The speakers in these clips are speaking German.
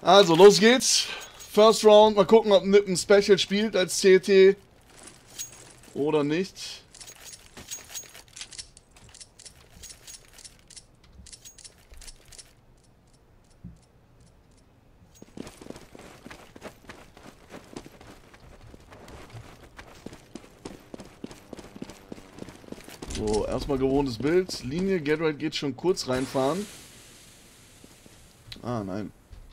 Also, los geht's. First Round. Mal gucken, ob Nip ein Special spielt als CT oder nicht. So, erstmal gewohntes Bild. Linie, Get Right geht schon kurz reinfahren. Ah, nein.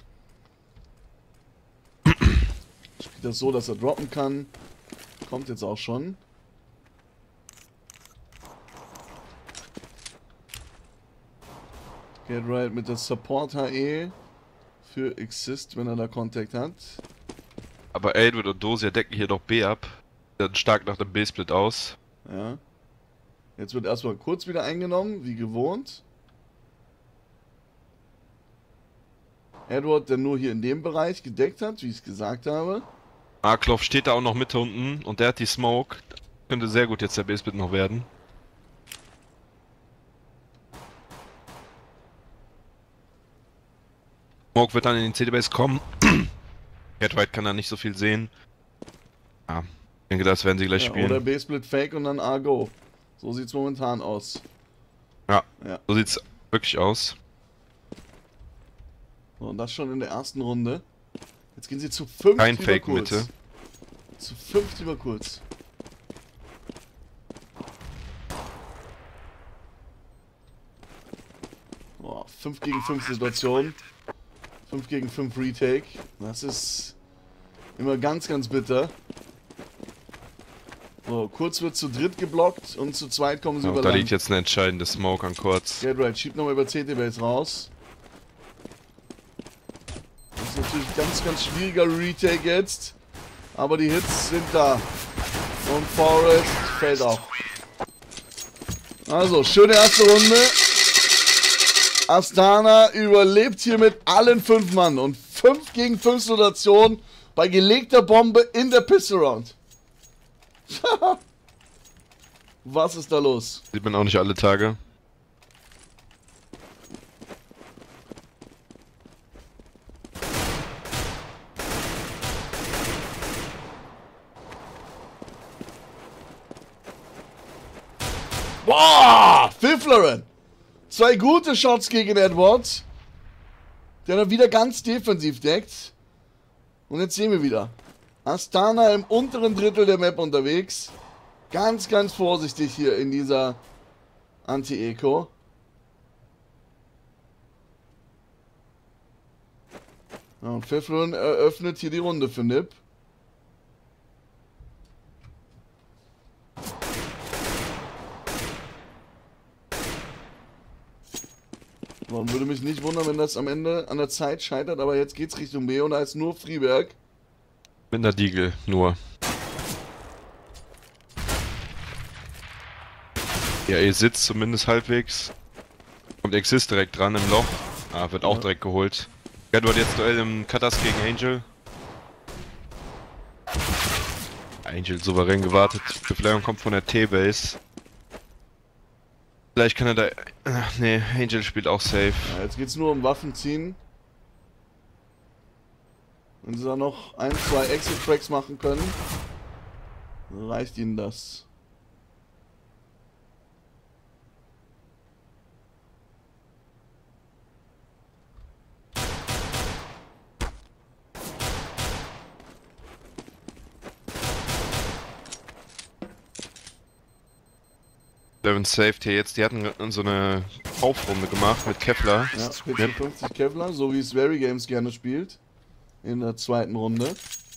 Spielt das so, dass er droppen kann. Kommt jetzt auch schon. Get Right mit der Support HE für Exist, wenn er da Contact hat. Aber Edward und Dosia decken hier doch B ab. Dann stark nach dem B-Split aus. Ja. Jetzt wird erstmal kurz wieder eingenommen, wie gewohnt. Edward, der nur hier in dem Bereich gedeckt hat, wie ich es gesagt habe. Markloff steht da auch noch Mitte unten und der hat die Smoke. Könnte sehr gut jetzt der B-Split noch werden. Smoke wird dann in den CD-Base kommen. Get Right kann da nicht so viel sehen. Ja, ich denke, das werden sie gleich spielen. Oder B-Split Fake und dann A-Go. So sieht's momentan aus. Ja, so sieht's wirklich aus. So, und das schon in der ersten Runde. Jetzt gehen sie zu 5 Kein über Fake kurz. Mitte. Zu 5 über kurz. Boah, 5 gegen 5 Situation. 5 gegen 5 Retake. Das ist immer ganz, ganz bitter. So, kurz wird zu dritt geblockt und zu zweit kommen sie über Da lang. liegt jetzt eine entscheidende Smoke an kurz. Get Right, schiebt nochmal über CT-Base raus. Das ist natürlich ein ganz, ganz schwieriger Retake jetzt. Aber die Hits sind da. Und Forest fällt auch. Also, schöne erste Runde. Astana überlebt hier mit allen 5 Mann. Und 5 gegen 5 Situation bei gelegter Bombe in der Pistol Round. Was ist da los? Sieht man auch nicht alle Tage. Boah! Pfifflerin! 2 gute Shots gegen Edwards. Der dann wieder ganz defensiv deckt. Und jetzt sehen wir wieder. Astana im unteren Drittel der Map unterwegs. Ganz, ganz vorsichtig hier in dieser Anti-Eco. Ja, und Pfifflerin eröffnet hier die Runde für Nip. Man würde mich nicht wundern, wenn das am Ende an der Zeit scheitert, aber jetzt geht's Richtung B und da ist nur Friberg. Mit einer Deagle nur. Ja, ihr sitzt zumindest halbwegs. Kommt Exist direkt dran im Loch. Ah, wird auch direkt geholt. Edward jetzt Duell im Cutters gegen Angel. Angel souverän gewartet. Befleiung kommt von der T-Base. Vielleicht kann er da... Ach, nee, Angel spielt auch safe. Ja, jetzt geht's nur um Waffen ziehen. Wenn sie da noch 1, 2 Exit-Tracks machen können, reicht ihnen das. Devin saved hier jetzt. Die hatten so eine Kaufrunde gemacht mit Kevlar. Ja, 50 Kevlar, so wie es Very Games gerne spielt. In der zweiten Runde.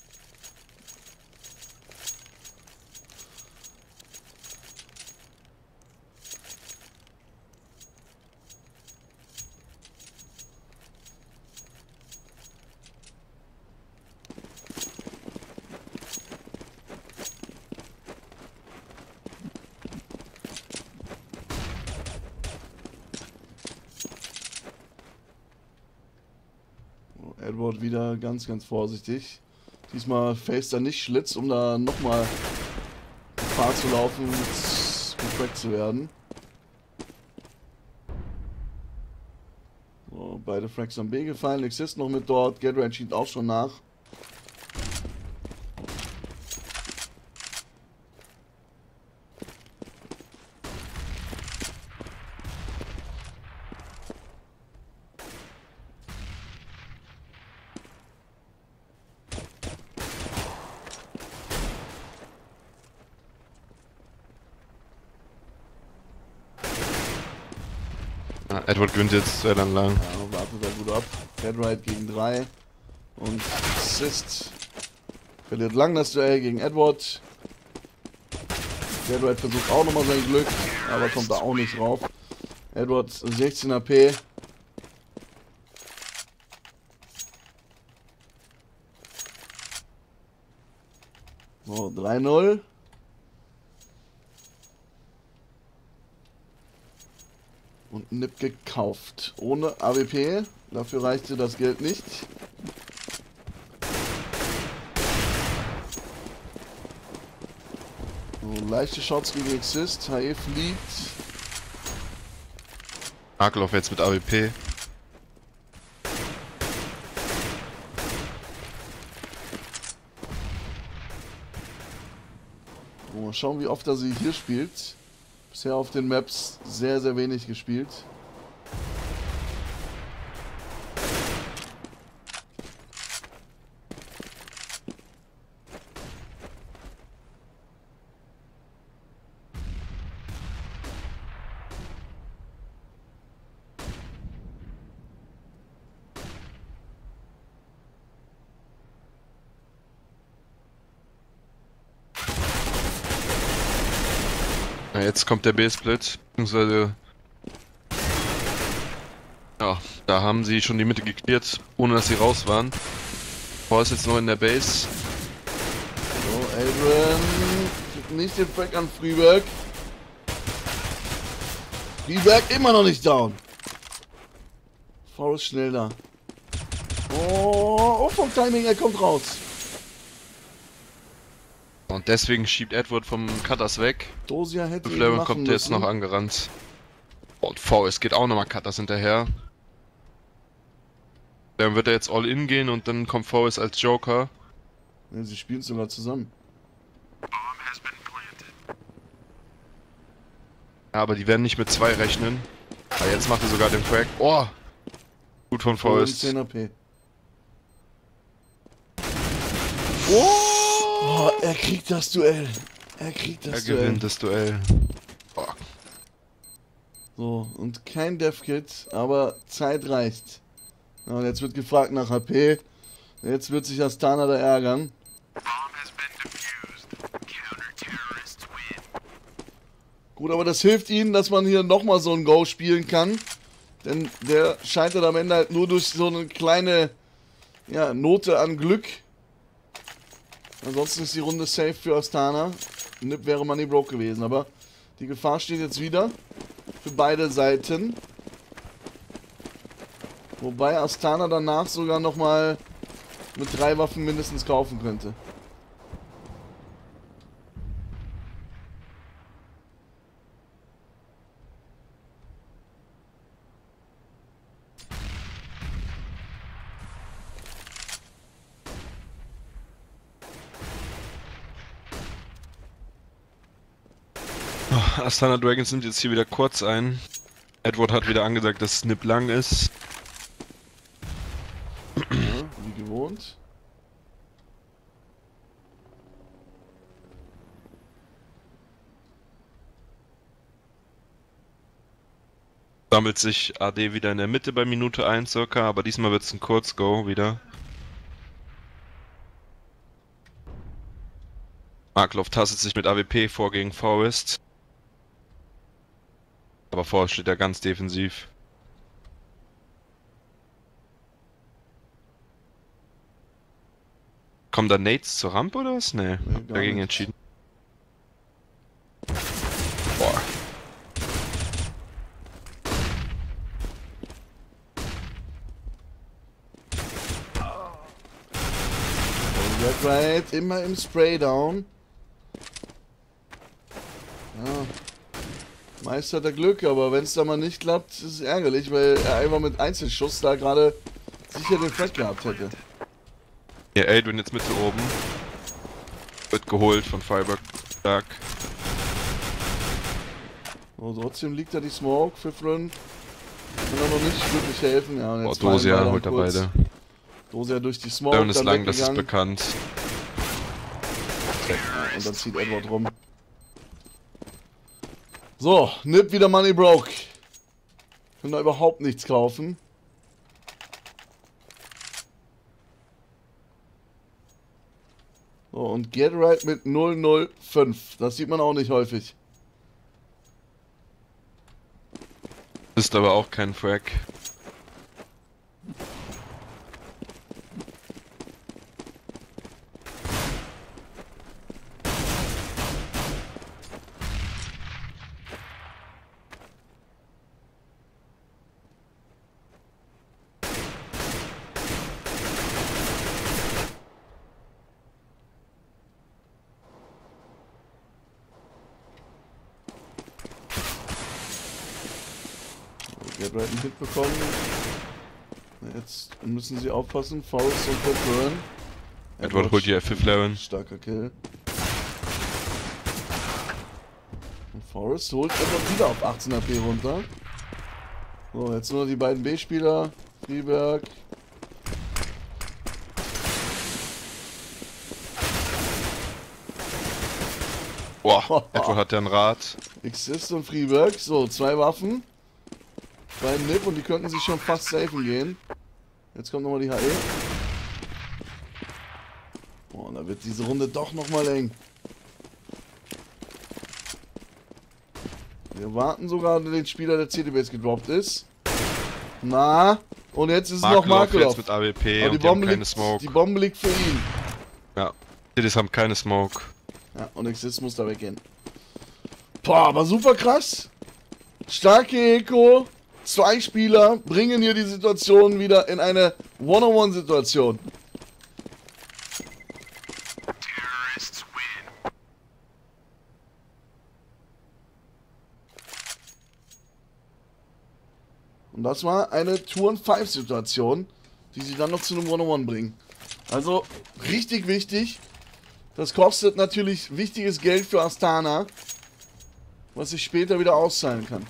Edward wieder ganz, ganz vorsichtig. Diesmal faced er nicht Schlitz, um da nochmal Gefahr zu laufen, gefragt zu werden. So, beide Fracks am B gefallen. Exist noch mit dort. Gatorade schiebt auch schon nach. Edward gewinnt jetzt sehr lang. Ja, wartet er gut ab. Gatorade gegen 3. Und Exist verliert lang das Duell gegen Edward. Gatorade versucht auch nochmal sein Glück, aber kommt da auch nicht rauf. Edward 16 AP. So, 3-0. Und Nip gekauft. Ohne AWP. Dafür reichte das Geld nicht. So, leichte Shots gegen Exist. HE fliegt. Markloff jetzt mit AWP. Mal schauen, wie oft er sie hier spielt. Bisher auf den Maps sehr, sehr wenig gespielt. Ja, jetzt kommt der B-Split, beziehungsweise ja, da haben sie schon die Mitte geklärt, ohne dass sie raus waren. Paul ist jetzt noch in der Base. So, Adrian kriegt nicht den Frag an Freeberg. Freeberg immer noch nicht down. Forrest schnell da. Oh, vom Timing, er kommt raus. Und deswegen schiebt Edward vom Cutters weg. Dosia hätte ihn Flair machen kommt jetzt müssen. noch angerannt. Und VS geht auch nochmal Cutters hinterher. Dann wird er jetzt all in gehen und dann kommt VS als Joker. Ja, sie spielen sogar zusammen. Ja, aber die werden nicht mit 2 rechnen. Aber jetzt macht er sogar den Crack. Oh! Gut von VS. 10 AP. Oh, er kriegt das Duell. Er kriegt das Er Duell. gewinnt das Duell. Oh. So, und kein Death-Kit, aber Zeit reicht. Ja, und jetzt wird gefragt nach HP. Jetzt wird sich Astana da ärgern. Gut, aber das hilft ihnen, dass man hier nochmal so ein Go spielen kann. Denn der scheitert am Ende halt nur durch so eine kleine, ja, Note an Glück. Ansonsten ist die Runde safe für Astana. Nip wäre Money Broke gewesen, aber die Gefahr steht jetzt wieder für beide Seiten. Wobei Astana danach sogar nochmal mit 3 Waffen mindestens kaufen könnte. Astana Dragons nimmt jetzt hier wieder kurz ein. Edward hat wieder angesagt, dass Snip lang ist. Ja, wie gewohnt. Sammelt sich AD wieder in der Mitte bei Minute 1 circa, aber diesmal wird es ein Kurzgo wieder. Markloff tastet sich mit AWP vor gegen Forest. Aber vorher steht er ganz defensiv. Kommen da Nades zur Rampe oder was? Nee, Nee, gar dagegen nicht. entschieden. Boah. Red Right, immer im Spraydown. Ja. Meist hat er Glück, aber wenn es da mal nicht klappt, ist es ärgerlich, weil er einfach mit Einzelschuss da gerade sicher den Frag gehabt hätte. Ja, Edwin jetzt Mitte oben. Wird geholt von Fireberg. Stark. So, trotzdem liegt da die Smoke für Front. Kann er noch nicht wirklich helfen. Ja, und jetzt Dosia holt er beide. Dosia durch die Smoke. Down ist lang, das ist bekannt. Ja, und dann zieht Edward rum. So, Nip wieder Money broke. Können da überhaupt nichts kaufen. So, und Get Right mit 005. Das sieht man auch nicht häufig. Ist aber auch kein Frag. Get Right einen Hit bekommen. Jetzt müssen sie aufpassen. Forrest und Petrol. Edward holt die F5-Level. Starker Kill. Und Forrest holt Edward wieder auf 18 AP runter. So, jetzt nur die beiden B-Spieler. Freeberg. Boah, Edward hat ja ein Rad. Exist und Freeberg. So, 2 Waffen. Bei Nip und die könnten sich schon fast safen gehen. Jetzt kommt nochmal die HE. Oh, da wird diese Runde doch nochmal eng. Wir warten sogar den Spieler, der CDBs gedroppt ist. Na, und jetzt ist es noch Markelov. Jetzt mit AWP aber und die haben keine Smoke. Die Bombe liegt für ihn. Ja, CDs haben keine Smoke. Ja, und Exist muss da weggehen. Boah, aber super krass. Starke Eco. 2 Spieler bringen hier die Situation wieder in eine One-on-One-Situation. Und das war eine 2-on-5-Situation, die sie dann noch zu einem One-on-One bringen. Also richtig wichtig. Das kostet natürlich wichtiges Geld für Astana, was sich später wieder auszahlen kann.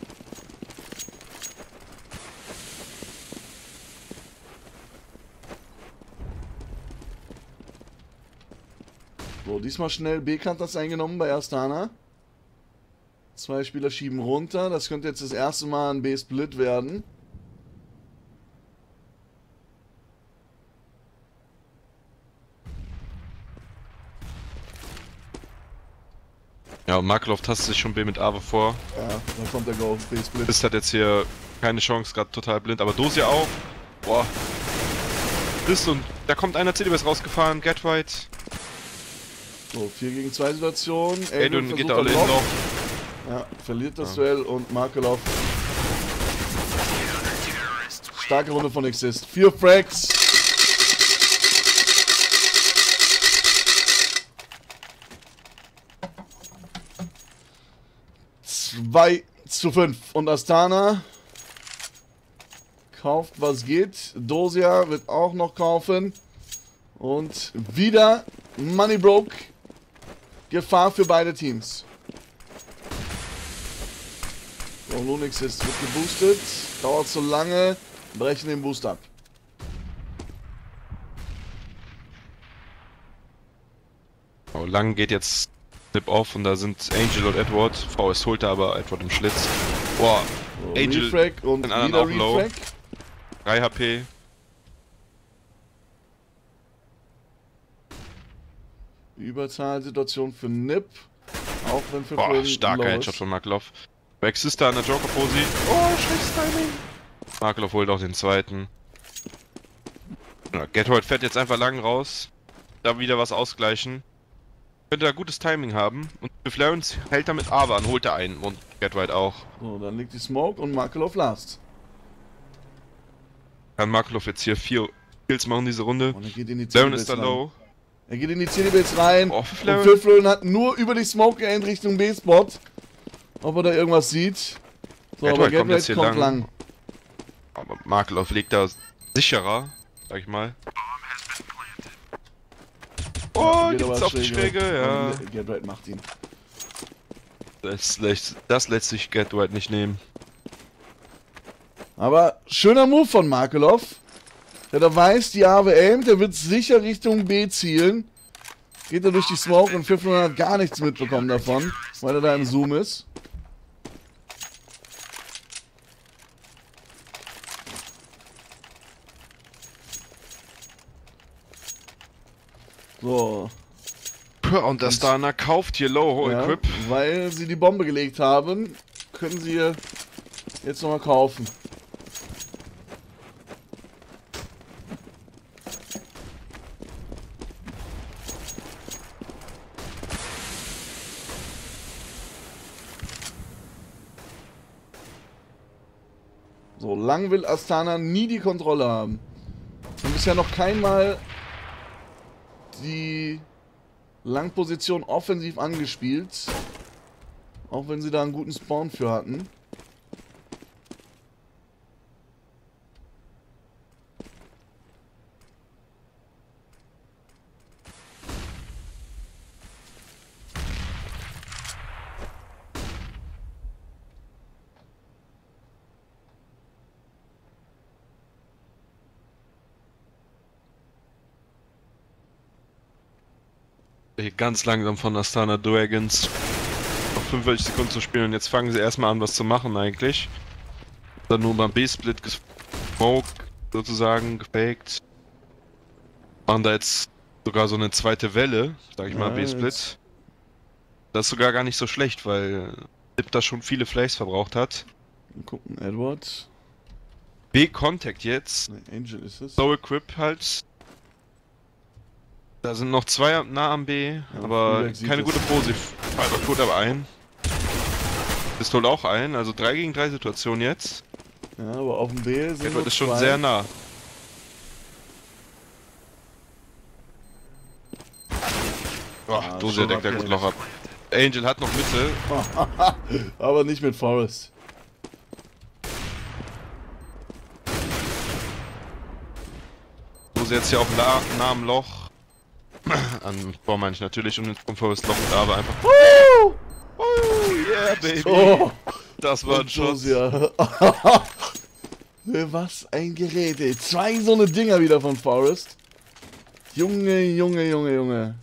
So, diesmal schnell B-Kantas eingenommen bei Astana. 2 Spieler schieben runter. Das könnte jetzt das erste Mal ein B-Split werden. Ja, und Markelov tastet sich schon B mit Ave vor. Ja, dann kommt der Go. B-Split. Ist hat jetzt hier keine Chance, gerade total blind. Aber Dosia auch. Boah. Ist und da kommt einer CDBs rausgefahren. Get Right. So, 4 gegen 2 Situation. Edwin geht da alle in noch. Ja, verliert das Duell und Markelov. Starke Runde von Exist. 4 Frags. Zwei zu 5. Und Astana kauft, was geht. Dosia wird auch noch kaufen. Und wieder Money broke. Gefahr für beide Teams. So, Lunix wird geboostet. Dauert zu lange. Brechen den Boost ab. Oh, lang geht jetzt Nip auf und da sind Angel und Edward. VS holt da aber Edward im Schlitz. Boah, So, Angel Refrag und den anderen wieder auch low. Refrag. 3 HP. Überzahlsituation für Nip. Auch wenn für Boah, Flynn starker low Headshot ist. von Markelov. Exista an der Joker-Posi. Oh, schlechtes Timing. Markelov holt auch den zweiten. Ja, Getold fährt jetzt einfach lang raus. Da wieder was ausgleichen. Könnte da gutes Timing haben. Und für Clarence hält er mit Ava an, holt er einen. Und Get Right auch. So, dann liegt die Smoke und Markelov last. Kann Markelov jetzt hier 4 Kills machen diese Runde. Und er geht in die Laren CDBs ist da rein. low. Er geht in die CDBs rein. Oh, Und Flaren. Flynn hat nur über die Smoke geendet Richtung B-Spot. ob er da irgendwas sieht. So, Gateway aber kommt Gateway jetzt hier kommt lang. Aber Markelov liegt da sicherer, sag ich mal. Oh, Geht gibt's aber auf die Schräge, ja. Und Gateway macht ihn. Das lässt sich Gateway nicht nehmen. Aber schöner Move von Markelov. Der weiß, die Ave aimt, der wird sicher Richtung B zielen. Geht er durch die Smoke und 500 hat gar nichts mitbekommen davon, weil er da im Zoom ist. So. Und der Astana kauft hier Low Ja, Equip. weil sie die Bombe gelegt haben, können sie jetzt nochmal kaufen. So, lang will Astana nie die Kontrolle haben. Und bisher noch keinmal die Langposition offensiv angespielt. Auch wenn sie da einen guten Spawn für hatten. Ganz langsam von Astana Dragons. Noch 45 Sekunden zu spielen und jetzt fangen sie erstmal an, was zu machen eigentlich. Dann nur beim B-Split gesmoked, sozusagen, gefaked. Machen da jetzt sogar so eine zweite Welle, sag ich mal, B-Split. Das ist sogar gar nicht so schlecht, weil Dip da schon viele Flays verbraucht hat. Mal gucken, Edward. B-Contact jetzt. Ne, Angel ist es. So Equip halt. Da sind noch zwei nah am B, Ja, aber Fullback keine sieht gute Pose. Fiber Code aber ein. Pistol auch ein, also 3 gegen 3 Situation jetzt. Ja, aber auf dem B sind Edward nur ist schon zwei. sehr nah. Boah, Ja, Dosia schon deckt da gut abgehängt. Loch ab. Angel hat noch Mitte. Aber nicht mit Forrest. Dosia jetzt hier auch nah am Loch. An Vor meine ich natürlich und jetzt kommt vor das Loch mit aber einfach. Woo! Oh, yeah, baby. Oh, Das war ein und Schuss. Dosia. Was ein Gerät, ey. 2 so eine Dinger wieder von Forrest. Junge, Junge, Junge, Junge.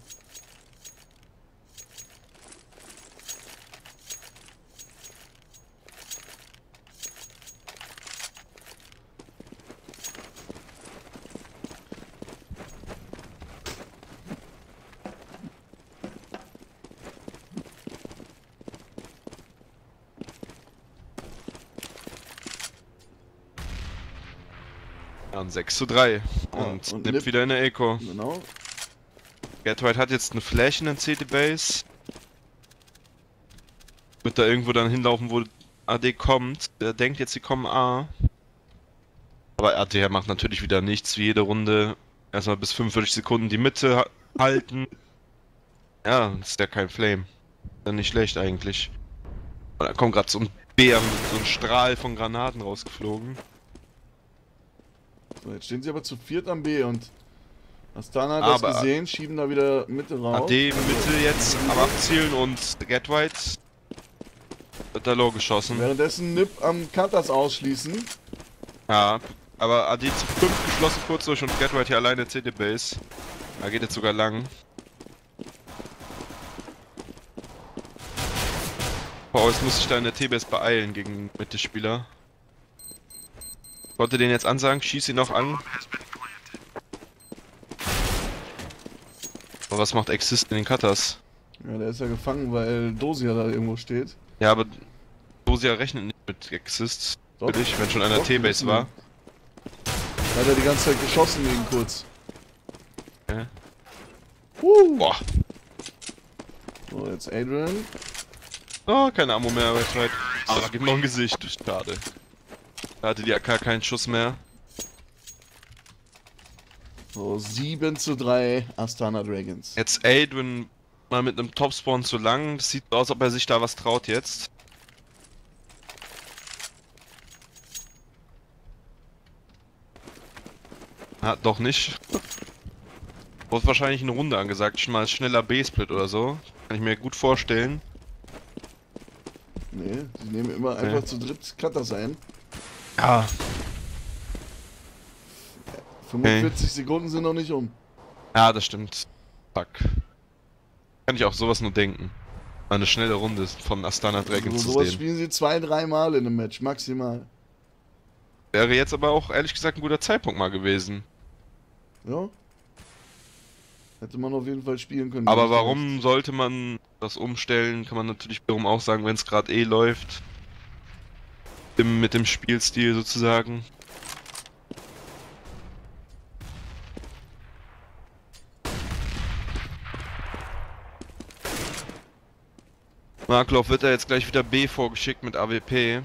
Ja, und 6:3. Ja, Und und Nip Nip. wieder in der Eco. Genau. Gateway hat jetzt eine Flash in den CT-Base. Wird da irgendwo dann hinlaufen, wo AD kommt. Der denkt jetzt, sie kommen A. Aber AD macht natürlich wieder nichts, wie jede Runde. Erstmal bis 45 Sekunden die Mitte halten. Ja, ist ja kein Flame. Ist ja nicht schlecht eigentlich. Und da kommt gerade so ein Bär mit so einem Strahl von Granaten rausgeflogen. So, jetzt stehen sie aber zu viert am B und Astana hat das Aber gesehen, schieben da wieder Mitte raus. AD Mitte jetzt am Abzielen und Gateway wird da low geschossen. Währenddessen Nip am Cutters ausschließen. Ja, aber AD zu 5 geschlossen kurz durch und Gateway hier alleine CT-Base. Da geht jetzt sogar lang. Boah, jetzt muss ich da in der T-Base beeilen gegen Mittelspieler. Konnte den jetzt ansagen, schieß ihn noch an. Aber was macht Exist in den Cutters? Ja, der ist ja gefangen, weil Dosia da irgendwo steht. Ja, aber Dosia rechnet nicht mit Exist. Doch. Für dich, wenn schon einer Doch, T-Base war. Da hat er die ganze Zeit geschossen wegen kurz. Okay. Boah. So, jetzt Adrian. Oh, keine Ammo mehr, aber weit. Aber da gibt noch ein Gesicht. Schade. Da hatte die AK keinen Schuss mehr. So, 7:3 Astana Dragons. Jetzt Adrian mal mit einem Topspawn zu lang. Das sieht so aus, als ob er sich da was traut jetzt. Ja, doch nicht. Wurde wahrscheinlich eine Runde angesagt, schon mal schneller B-Split oder so. Kann ich mir gut vorstellen. Nee, sie nehmen immer einfach zu dritt Cutters ein. Ja. 45 Sekunden sind noch nicht um. Ja, das stimmt. Fuck. Kann ich auch sowas nur denken. Eine schnelle Runde von Astana Dragons zu Sowas sehen. spielen sie 2-3 Mal in einem Match, maximal. Wäre jetzt aber auch ehrlich gesagt ein guter Zeitpunkt mal gewesen. Ja. Hätte man auf jeden Fall spielen können. Aber warum sollte man das umstellen, kann man natürlich wiederum auch sagen, wenn es gerade eh läuft. Mit dem Spielstil sozusagen. Markloff wird da jetzt gleich wieder B vorgeschickt mit AWP.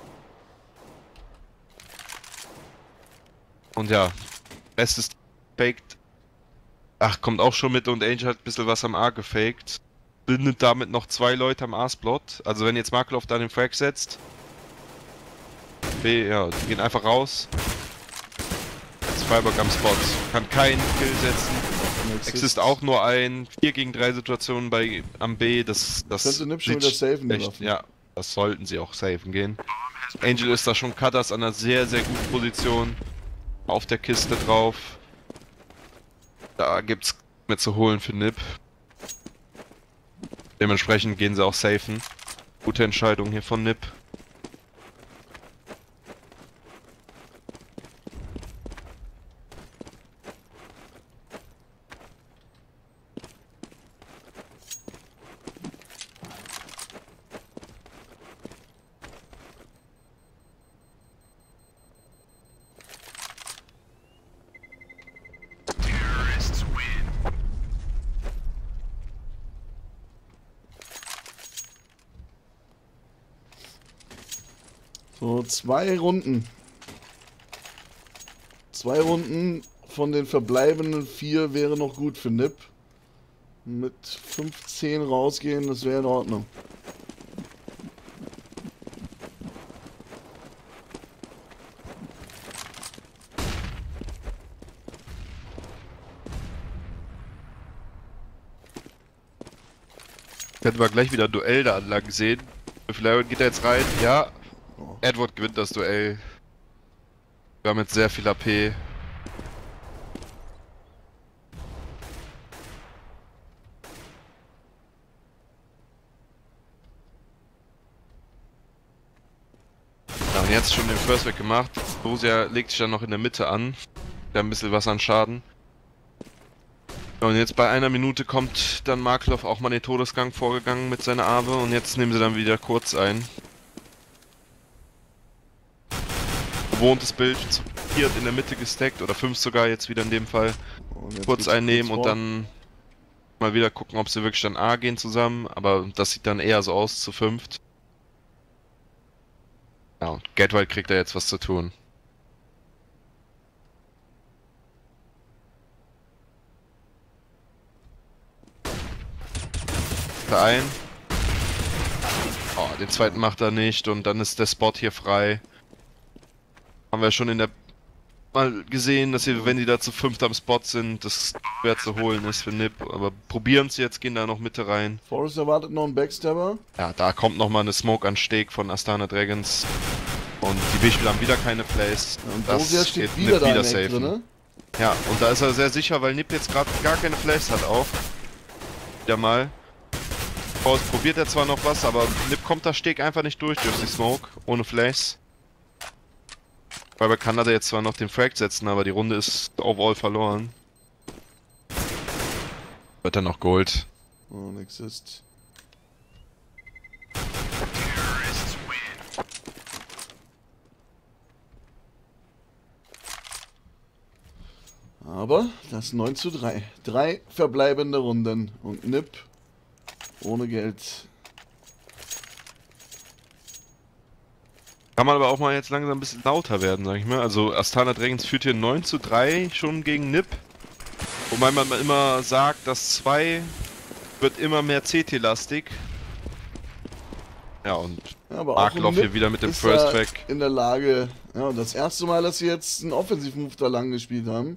Und ja, Rest ist faked. Ach, kommt auch schon mit und Angel hat ein bisschen was am A gefaked. Bindet damit noch 2 Leute am A-Spot. Also wenn jetzt Markloff da den Frag setzt. B, ja, die gehen einfach raus. Jetzt Freiburg am Spot. Kann keinen Kill setzen. Exist auch nur 4 gegen 3 Situationen am B. Das könnte Nip schon wieder safen, echt, ja, das sollten sie auch safen gehen. Angel ist da schon Cutters an einer sehr, sehr guten Position. Auf der Kiste drauf. Da gibt's mehr zu holen für Nip. Dementsprechend gehen sie auch safen. Gute Entscheidung hier von Nip. So, 2 Runden. 2 Runden von den verbleibenden 4 wäre noch gut für Nip. Mit 15 rausgehen, das wäre in Ordnung. Hätten wir gleich wieder Duell da anlang sehen. Vielleicht geht er jetzt rein. Ja. Edward gewinnt das Duell. Wir haben jetzt sehr viel AP. Ja, und jetzt schon den First Weg gemacht. Borussia legt sich dann noch in der Mitte an. Da ein bisschen was an Schaden. Ja, und jetzt bei 1 Minute kommt dann Markloff auch mal den Todesgang vorgegangen mit seiner Arbe. Und jetzt nehmen sie dann wieder kurz ein. Gewohntes Bild, zu 4 in der Mitte gestackt, oder 5 sogar jetzt wieder in dem Fall. Kurz einnehmen und dann mal wieder gucken, ob sie wirklich dann A gehen zusammen, aber das sieht dann eher so aus zu 5. Ja, und Gateway kriegt da jetzt was zu tun. Da ein. Oh, den zweiten macht er nicht und dann ist der Spot hier frei. Haben wir schon in der mal gesehen, dass sie, wenn die da zu 5 am Spot sind, das schwer zu holen ist für Nip. Aber probieren sie jetzt, gehen da noch Mitte rein. Forrest erwartet noch einen Backstabber. Ja, da kommt nochmal eine Smoke an Steg von Astana Dragons. Und die B-Spieler haben wieder keine Plays. Ja, und Borussia steht wieder da drin, ne? Ja, und da ist er sehr sicher, weil Nip jetzt gerade gar keine Plays hat auch. Wieder mal. Forrest probiert er zwar noch was, aber Nip kommt da Steg einfach nicht durch die Smoke, ohne Flays. Weil bei Kanada jetzt zwar noch den Frag setzen, aber die Runde ist overall verloren. Wird dann noch Gold. Oh, nix ist. Aber das 9:3. 3 verbleibende Runden und Nip ohne Geld. Kann man aber auch mal jetzt langsam ein bisschen lauter werden, sag ich mal. Also Astana Dragons führt hier 9:3 schon gegen Nip. Wobei man immer sagt, dass 2 wird immer mehr CT-lastig. Ja, und Ja, aber auch Markloff Nip hier wieder mit dem ist First da Track. in der Lage, ja, das erste Mal, dass sie jetzt einen Offensiv-Move da lang gespielt haben.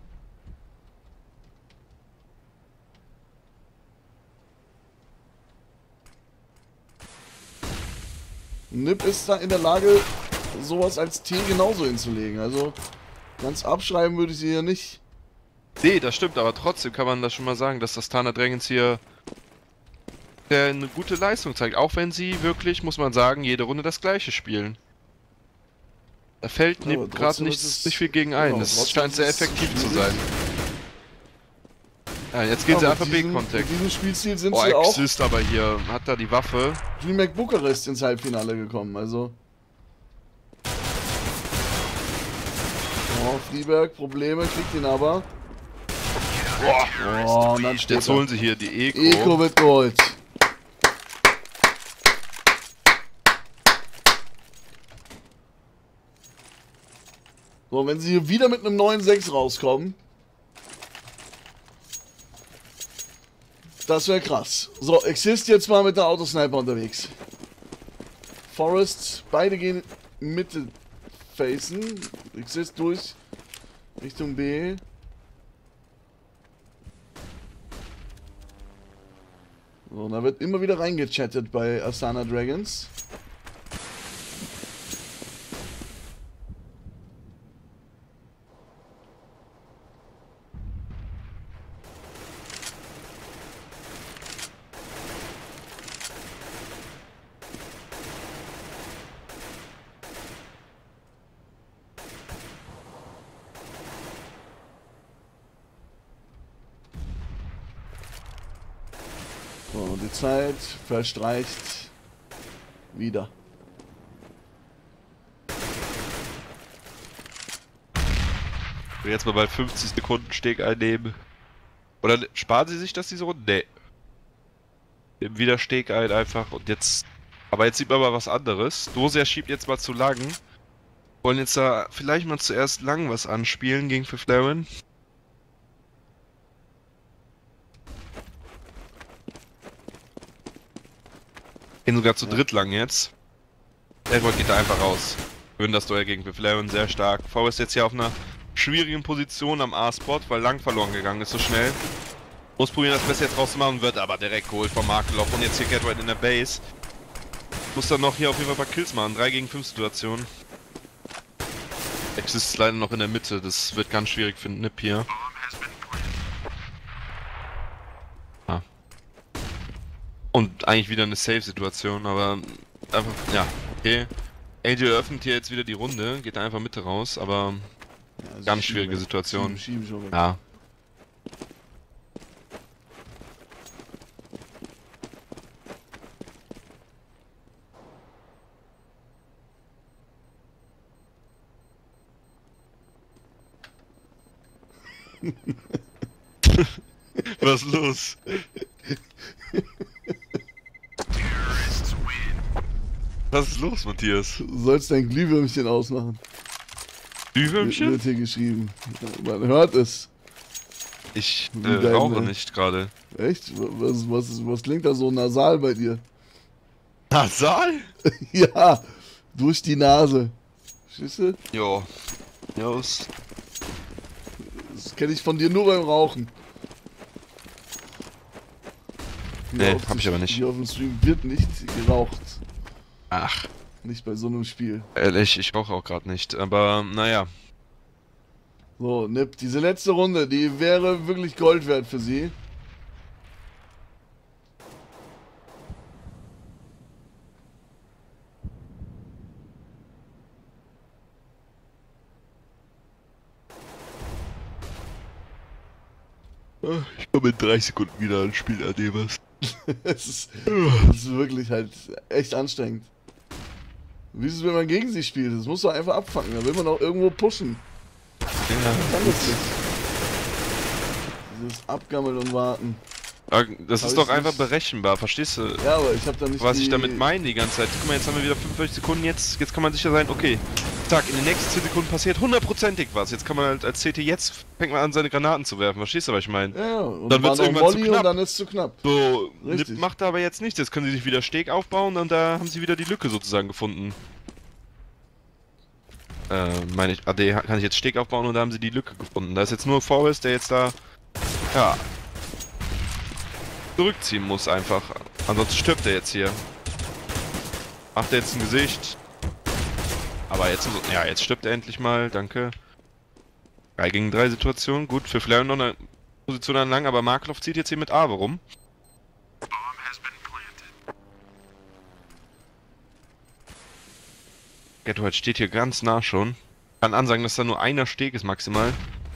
Nip ist da in der Lage, sowas als T genauso hinzulegen. Also ganz abschreiben würde ich sie hier nicht. Nee, das stimmt, aber trotzdem kann man das schon mal sagen, dass das Astana Dragons hier eine gute Leistung zeigt. Auch wenn sie wirklich, muss man sagen, jede Runde das gleiche spielen. Da fällt Ja, Nip gerade nicht viel gegen ein. genau, Es trotzdem scheint sehr ist es effektiv zu schwierig. sein. Ja, jetzt gehen sie Ja, einfach B-Contact. mit diesem Spielstil sind Oh, sie auch Exist aber hier, hat da die Waffe. DreamHack Bukarest ins Halbfinale gekommen. Also. Oh, Frieberg, Probleme, kriegt ihn aber. Boah, Oh, und dann steht jetzt holen sie hier die Eco. Eco wird geholt. So, wenn sie hier wieder mit einem 9-6 rauskommen. Das wäre krass. So, Exist jetzt mal mit der Autosniper unterwegs. Forest, beide gehen Mitte facen. Exist durch Richtung B. So, und da wird immer wieder reingechattet bei Astana Dragons. So, und die Zeit verstreicht wieder. Jetzt mal bei 50 Sekunden Steg einnehmen. Oder sparen sie sich das diese Runde? Nee. Nehmen wieder Steg ein einfach und jetzt... Aber jetzt sieht man mal was anderes. Dosia schiebt jetzt mal zu lang. Wollen jetzt da vielleicht mal zuerst lang was anspielen gegen Fiflaren. Gehen sogar zu dritt lang jetzt. Edward geht da einfach raus. Würden das Duell gegen Fiflaren sehr stark. V ist jetzt hier auf einer schwierigen Position am A-Spot, weil lang verloren gegangen ist so schnell. Muss probieren, das Beste jetzt rauszumachen, wird aber direkt geholt vom Markloff. Und jetzt hier Edward in der Base. Muss dann noch hier auf jeden Fall ein paar Kills machen. 3 gegen 5 Situationen. Exist ist leider noch in der Mitte. Das wird ganz schwierig für Nip hier. Ah. Und eigentlich wieder eine Safe-Situation, aber einfach, ja, okay. AJ öffnet hier jetzt wieder die Runde, geht da einfach Mitte raus, aber Ja, also ganz schwierige Situation. Schieben schon weg. Ja. Was ist los? Was ist los, Matthias? Du sollst dein Glühwürmchen ausmachen. Glühwürmchen? Wird hier geschrieben. Man hört es. Ich Wie deine- rauche nicht gerade. Echt? Was klingt da so nasal bei dir? Nasal? Ja, durch die Nase. Verstehst du? Jo. Jos. Das kenne ich von dir nur beim Rauchen. Nee, auf hab dem ich aber nicht. Hier auf dem Stream wird nicht geraucht. Ach, Nicht bei so einem Spiel. ehrlich, ich rauche auch gerade nicht. Aber naja. So, Nip, diese letzte Runde, die wäre wirklich Gold wert für sie. Ich komme in 30 Sekunden wieder ans Spiel annehmen. Es ist wirklich halt echt anstrengend. Wie ist es, wenn man gegen sie spielt? Das muss man einfach abfangen. Da will man auch irgendwo pushen. Ja, Kann das nicht. Dieses Abgammeln und Warten. das Hab ist ich doch einfach nicht. berechenbar, verstehst du? Ja, aber ich habe da nicht Was ich die- damit meine die ganze Zeit. Guck mal, jetzt haben wir wieder 45 Sekunden, jetzt kann man sicher sein, okay, zack, in den nächsten 10 Sekunden passiert hundertprozentig was. Jetzt kann man halt als CT jetzt fängt man an, seine Granaten zu werfen. Verstehst du, was ich meine? Ja, und dann wird's irgendwann zu knapp. Und dann ist es zu knapp. So, Richtig. Nip macht da aber jetzt nichts. Jetzt können sie sich wieder Steg aufbauen und da haben sie wieder die Lücke sozusagen gefunden. Meine ich, AD kann ich jetzt Steg aufbauen und da haben sie die Lücke gefunden. Da ist jetzt nur Forrest, der jetzt da, ja, zurückziehen muss einfach. Ansonsten stirbt er jetzt hier. Macht er jetzt ein Gesicht. Aber jetzt, ja, jetzt stirbt er endlich mal, danke. 3 gegen 3 Situation, gut, für Flair noch eine Position an lang, aber Markloff zieht jetzt hier mit A rum. Ghetto steht hier ganz nah schon. Kann ansagen, dass da nur einer Steg ist maximal.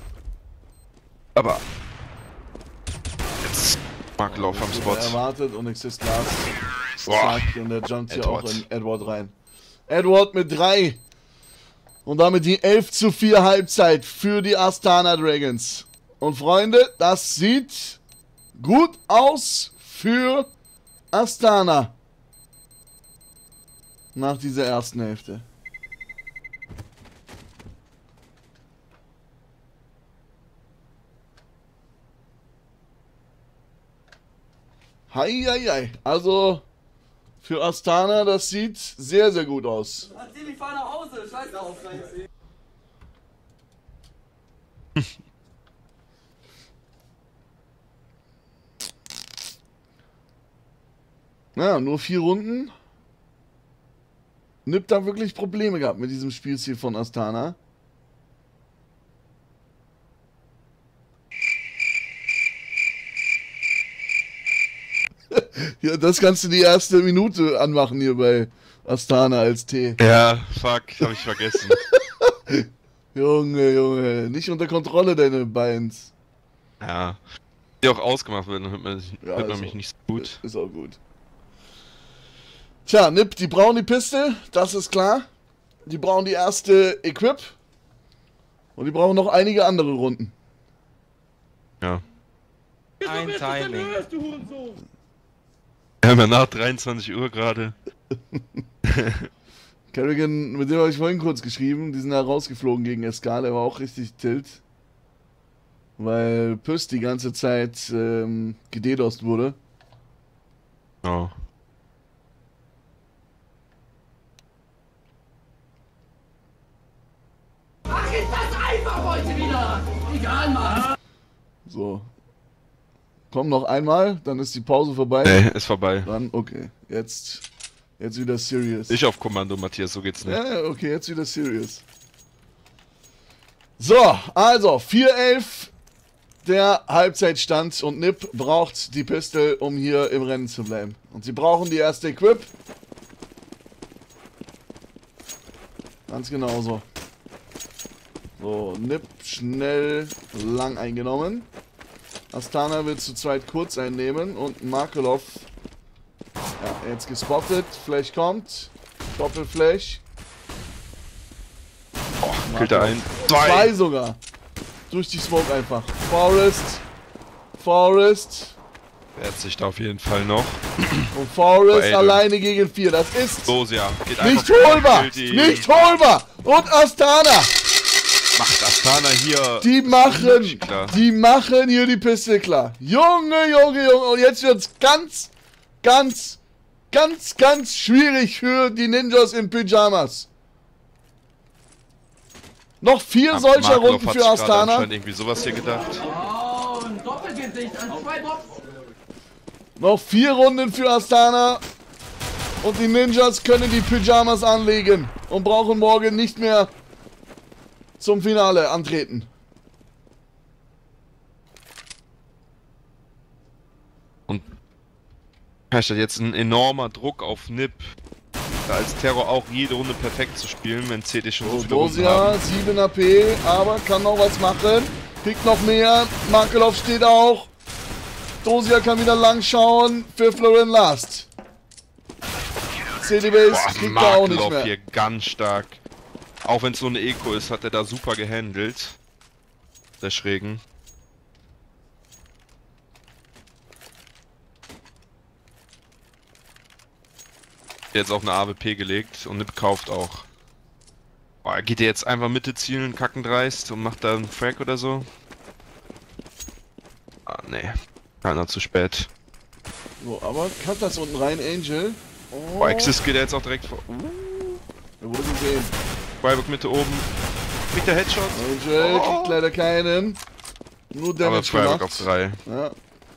Aber jetzt Markloff am Spot. Erwartet und es ist Glas. Boah. Und der jumpt hier auch in Edward rein. Edward mit 3. Und damit die 11:4 Halbzeit für die Astana Dragons. Und Freunde, das sieht gut aus für Astana. Nach dieser ersten Hälfte. Heieiei. Also für Astana, das sieht sehr, sehr gut aus. Ich fahr nach Hause, scheiß drauf. Ja, nur 4 Runden. Nip da wirklich Probleme gehabt mit diesem Spielstil von Astana. Ja, das kannst du die erste Minute anmachen hier bei Astana als T. Ja, fuck, hab ich vergessen. Junge, Junge, nicht unter Kontrolle deine Beins. Ja. Die auch ausgemacht werden, dann hört man mich auch, nicht so gut. Ist auch gut. Tja, Nip, die brauchen die Piste, das ist klar. Die brauchen die erste Equip. Und die brauchen noch einige andere Runden. Ja. Ein Timing. Wir haben ja nach 23 Uhr gerade. Kerrigan, mit dem habe ich vorhin kurz geschrieben, die sind da rausgeflogen gegen Escal, der war auch richtig tilt. Weil Püss die ganze Zeit gededost wurde. Oh. Ach, ist das einfach heute wieder! Egal, Mann! So. Komm noch einmal, dann ist die Pause vorbei. Nee, ist vorbei. Dann, okay. Jetzt wieder serious. Ich auf Kommando, Matthias, so geht's nicht. Ja, okay, jetzt wieder serious. So, also 4:11 der Halbzeitstand und Nip braucht die Pistol, um hier im Rennen zu bleiben. Und sie brauchen die erste Equip. Ganz genau so. So, Nip schnell lang eingenommen. Astana will zu zweit kurz einnehmen und Markelov, ja, jetzt gespottet. Flash kommt. Doppelflash. Oh, killt er einen. 2 sogar. Durch die Smoke einfach. Forest. Wehrt sich da auf jeden Fall noch. Und Forest Beide. alleine gegen 4. Das ist Dosia. Geht nicht einfach holbar. killt die- Nicht holbar. Und Astana. Macht Astana hier. Die machen hier die Piste klar. Junge. Und jetzt wird's ganz schwierig für die Ninjas in Pyjamas. Noch 4 solcher Markloff Runden hat für sich gerade Astana. anscheinend irgendwie sowas hier gedacht. Oh, ein Doppelgesicht an 2 Box. Noch 4 Runden für Astana. Und die Ninjas können die Pyjamas anlegen. Und brauchen morgen nicht mehr zum Finale antreten. Und herrscht jetzt ein enormer Druck auf Nip, da als Terror auch jede Runde perfekt zu spielen, wenn CT schon so viele Runden Dosia, haben. 7 AP, aber kann noch was machen. Kriegt noch mehr. Markelov steht auch. Dosia kann wieder lang schauen. Für Florian Last. CD-Base Boah, kriegt er auch nicht Markloff mehr. hier ganz stark. Auch wenn es so eine Eco ist, hat er da super gehandelt. Der Schrägen. Jetzt auf eine AWP gelegt und Nip kauft auch. Oh, geht der jetzt einfach Mitte zielen, kacken dreist und macht da einen Frag oder so? Ah, nee. Keiner zu spät. So, aber kann das unten rein, Angel. Oh, Axis geht er jetzt auch direkt vor. Er wurde gesehen. Freiburg Mitte oben. Kriegt der Headshot? Angel kriegt leider keinen. Nur Damage Aber Freiburg gemacht. auf 3. Ja.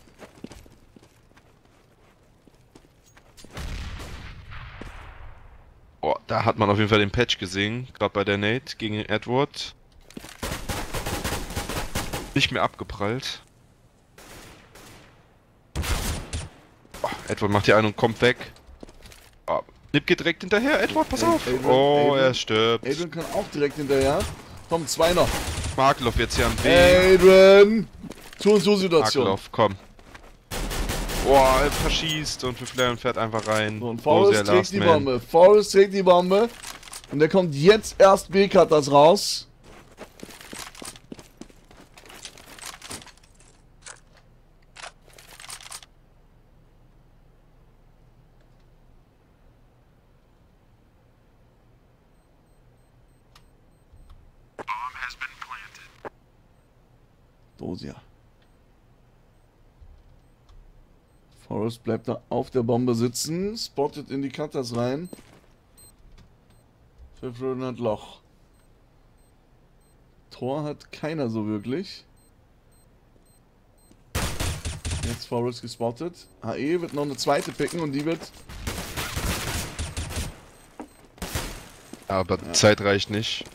Oh, da hat man auf jeden Fall den Patch gesehen. Gerade bei der Nate gegen Edward. Nicht mehr abgeprallt. Oh, Edward macht hier einen und kommt weg. Oh, Nip geht direkt hinterher. Edward, pass auf. Oh, er stirbt. Adrian kann auch direkt hinterher. Kommen zwei noch. Markelov jetzt hier am B. Adrian! Zu-und-zu-Situation. Markelov, komm. Boah, er verschießt und Fifleon fährt einfach rein. So, und Forrest trägt die Bombe. Forrest trägt die Bombe. Und der kommt jetzt erst B-Cutters raus. Dosia. Forrest bleibt da auf der Bombe sitzen, spottet in die Cutters rein. Fifth hat Loch. Tor hat keiner so wirklich. Jetzt Forrest gespottet. HE wird noch eine zweite picken und die wird... Aber die Zeit reicht nicht.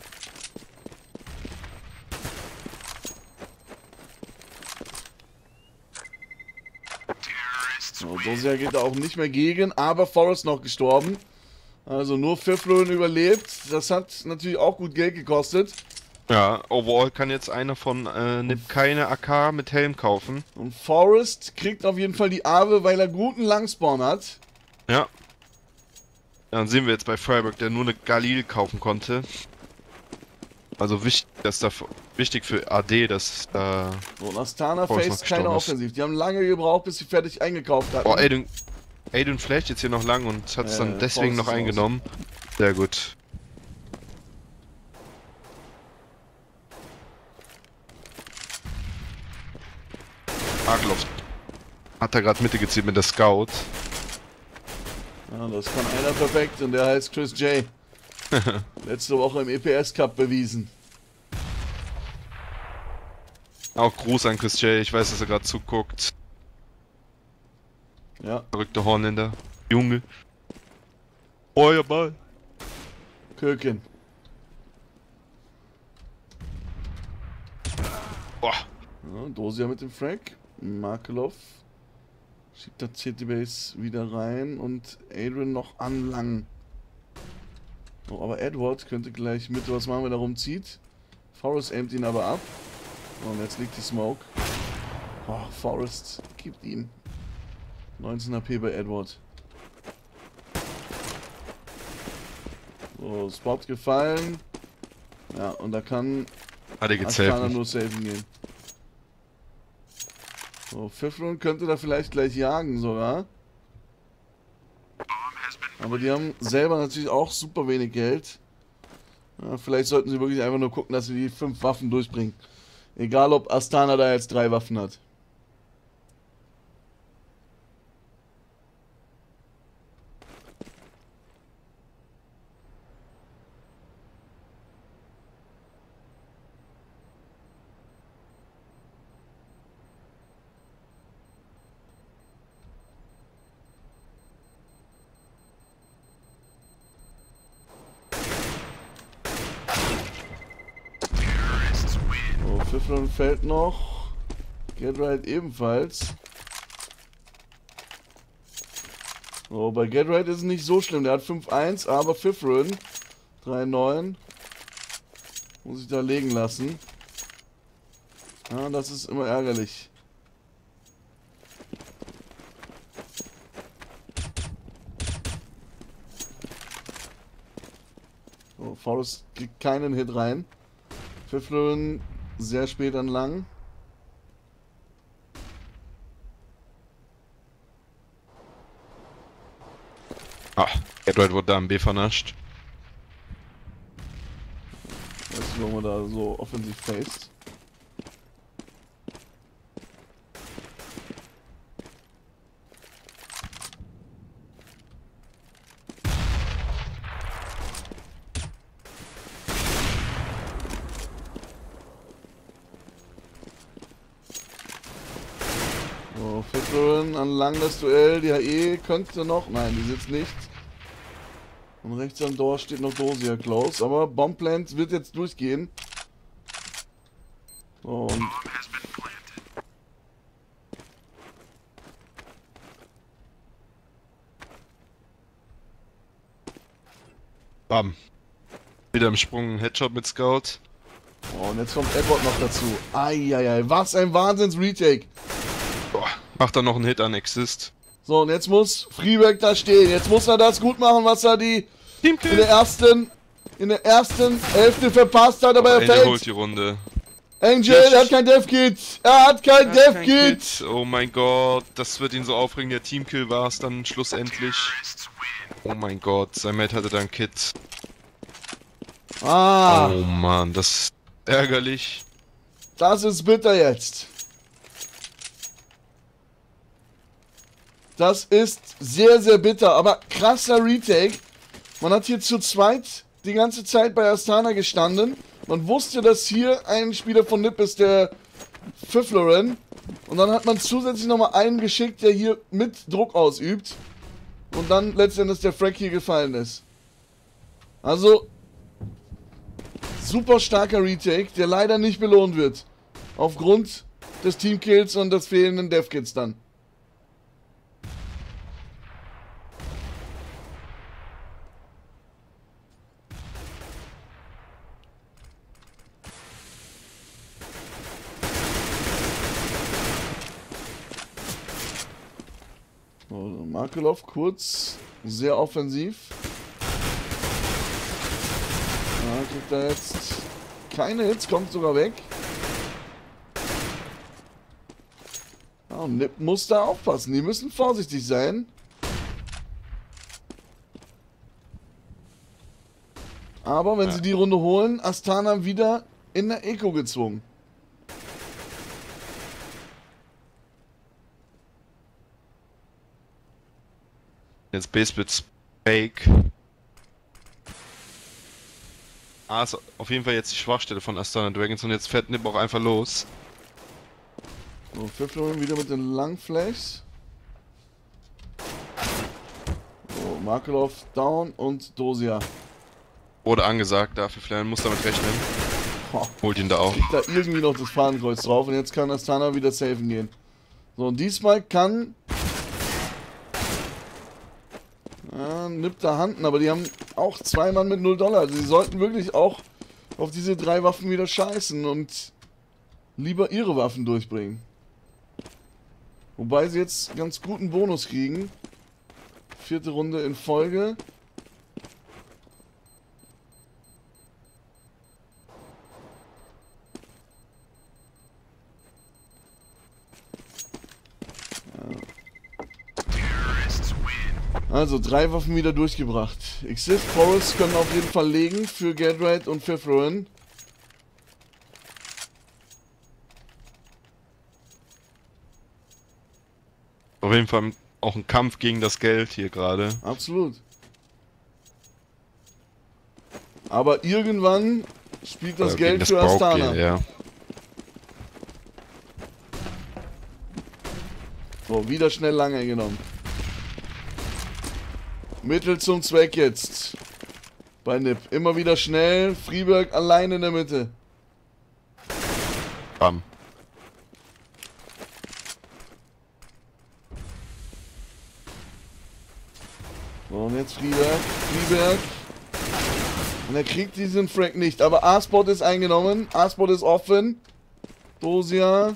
So, Dosia geht da auch nicht mehr gegen, aber Forrest noch gestorben. Also nur Fifth überlebt. Das hat natürlich auch gut Geld gekostet. Ja, overall kann jetzt einer von Nip keine AK mit Helm kaufen. Und Forrest kriegt auf jeden Fall die Awe, weil er guten Langspawn hat. Ja. Dann sehen wir jetzt bei Freiburg, der nur eine Galil kaufen konnte. Also wichtig für AD, dass da... So, und Astana Forrest faced noch keine gestorben ist. Offensiv. Die haben lange gebraucht, bis sie fertig eingekauft hatten. Oh, Aiden flasht jetzt hier noch lang und hat es dann deswegen noch Forrest ist eingenommen. Sehr gut. Markelov hat da gerade Mitte gezielt mit der Scout. Ja, das kann einer perfekt und der heißt Chris J. Letzte Woche im EPS Cup bewiesen. Auch Gruß an Chris J. Ich weiß, dass er gerade zuguckt. Ja, Verrückte Hornländer. Junge. Euer Ball. Köken. Boah. Ja, Dosia mit dem Frag. Markelov schiebt da CT-Base wieder rein und Adrian noch anlang. Oh, aber Edward könnte gleich mit was machen, wenn er rumzieht. Forrest aimt ihn aber ab. Und jetzt liegt die Smoke. Oh, Forrest gibt ihm. 19 HP bei Edward. So, Spot gefallen. Ja, und da kann Hat er jetzt Astana helfen. nur safen gehen. So, Fifth könnte da vielleicht gleich jagen sogar. Aber die haben selber natürlich auch super wenig Geld. Ja, vielleicht sollten sie wirklich einfach nur gucken, dass sie die 5 Waffen durchbringen. Egal ob Astana da jetzt 3 Waffen hat. So, Fifth fällt noch. Get Right ebenfalls. So, bei Get Right ist es nicht so schlimm. Der hat 5-1, aber Fifth 3-9. Muss ich da legen lassen. Ja, das ist immer ärgerlich. So, Forrest kriegt keinen Hit rein. Fifth sehr spät an lang. Ah, Edward wurde da am B vernascht. wenn man da so offensiv faced. So, Fitzgerald an lang das Duell, die HE könnte noch, nein, die sitzt nicht. Und rechts am Tor steht noch Dosia close, aber Bombplant wird jetzt durchgehen. So, und bam. Wieder im Sprung, Headshot mit Scout. oh, und jetzt kommt Edward noch dazu. Eieiei, was ein Wahnsinns-Retake. Boah, macht er noch einen Hit an Exist. So, und jetzt muss Freeberg da stehen. Jetzt muss er das gut machen, was er in Teamkill. der ersten Hälfte verpasst hat, aber er Angel holt fällt. die Runde. Angel, er hat kein Dev-Kit. Er hat kein Dev-Kit. Oh mein Gott, das wird ihn so aufregen. Der Teamkill war es dann schlussendlich. Oh mein Gott, sein Mate hatte dann Kit. Ah, Oh Mann, das ist ärgerlich. das ist bitter jetzt. Das ist sehr, sehr bitter, aber krasser Retake. Man hat hier zu zweit die ganze Zeit bei Astana gestanden. Man wusste, dass hier ein Spieler von NiP ist, der Pfiffleren. Und dann hat man zusätzlich nochmal einen geschickt, der hier mit Druck ausübt. Und dann letztendlich der Frag hier gefallen ist. Also, super starker Retake, der leider nicht belohnt wird. Aufgrund des Teamkills und des fehlenden Dev-Kits dann. So, Markelov kurz, sehr offensiv. Ja, kriegt er jetzt keine Hits, kommt sogar weg. Ja, und NiP muss da aufpassen, die müssen vorsichtig sein. Aber wenn sie die Runde holen, Astana wieder in der Eco gezwungen. Jetzt Baseblitz Fake. A ist auf jeden Fall jetzt die Schwachstelle von Astana Dragons und jetzt fährt NiP auch einfach los. So, Pfiffleren wieder mit den Langflashs. So, Markelov down und Dosia. Wurde angesagt, dafür Flan muss damit rechnen. Ho, Holt ihn da auch. kriegt da irgendwie noch das Fahnenkreuz drauf und jetzt kann Astana wieder safen gehen. So, und diesmal kann NiP da handen, aber die haben auch 2 Mann mit $0. Also sie sollten wirklich auch auf diese 3 Waffen wieder scheißen und lieber ihre Waffen durchbringen. Wobei sie jetzt ganz guten Bonus kriegen. 4. Runde in Folge. Also 3 Waffen wieder durchgebracht. Exist, Forest können auf jeden Fall legen für Gadrate und Pfiffleren. Auf jeden Fall auch ein Kampf gegen das Geld hier gerade. Absolut. Aber irgendwann spielt das Gegen Geld für Astana. Broke, ja. So, wieder schnell lange genommen. Mittel zum Zweck jetzt. Bei NiP. Immer wieder schnell. Freeberg allein in der Mitte. Bam. So, und jetzt Freeberg. Freeberg. Und er kriegt diesen Frag nicht. Aber A-Spot ist eingenommen. A-Spot ist offen. Dosia.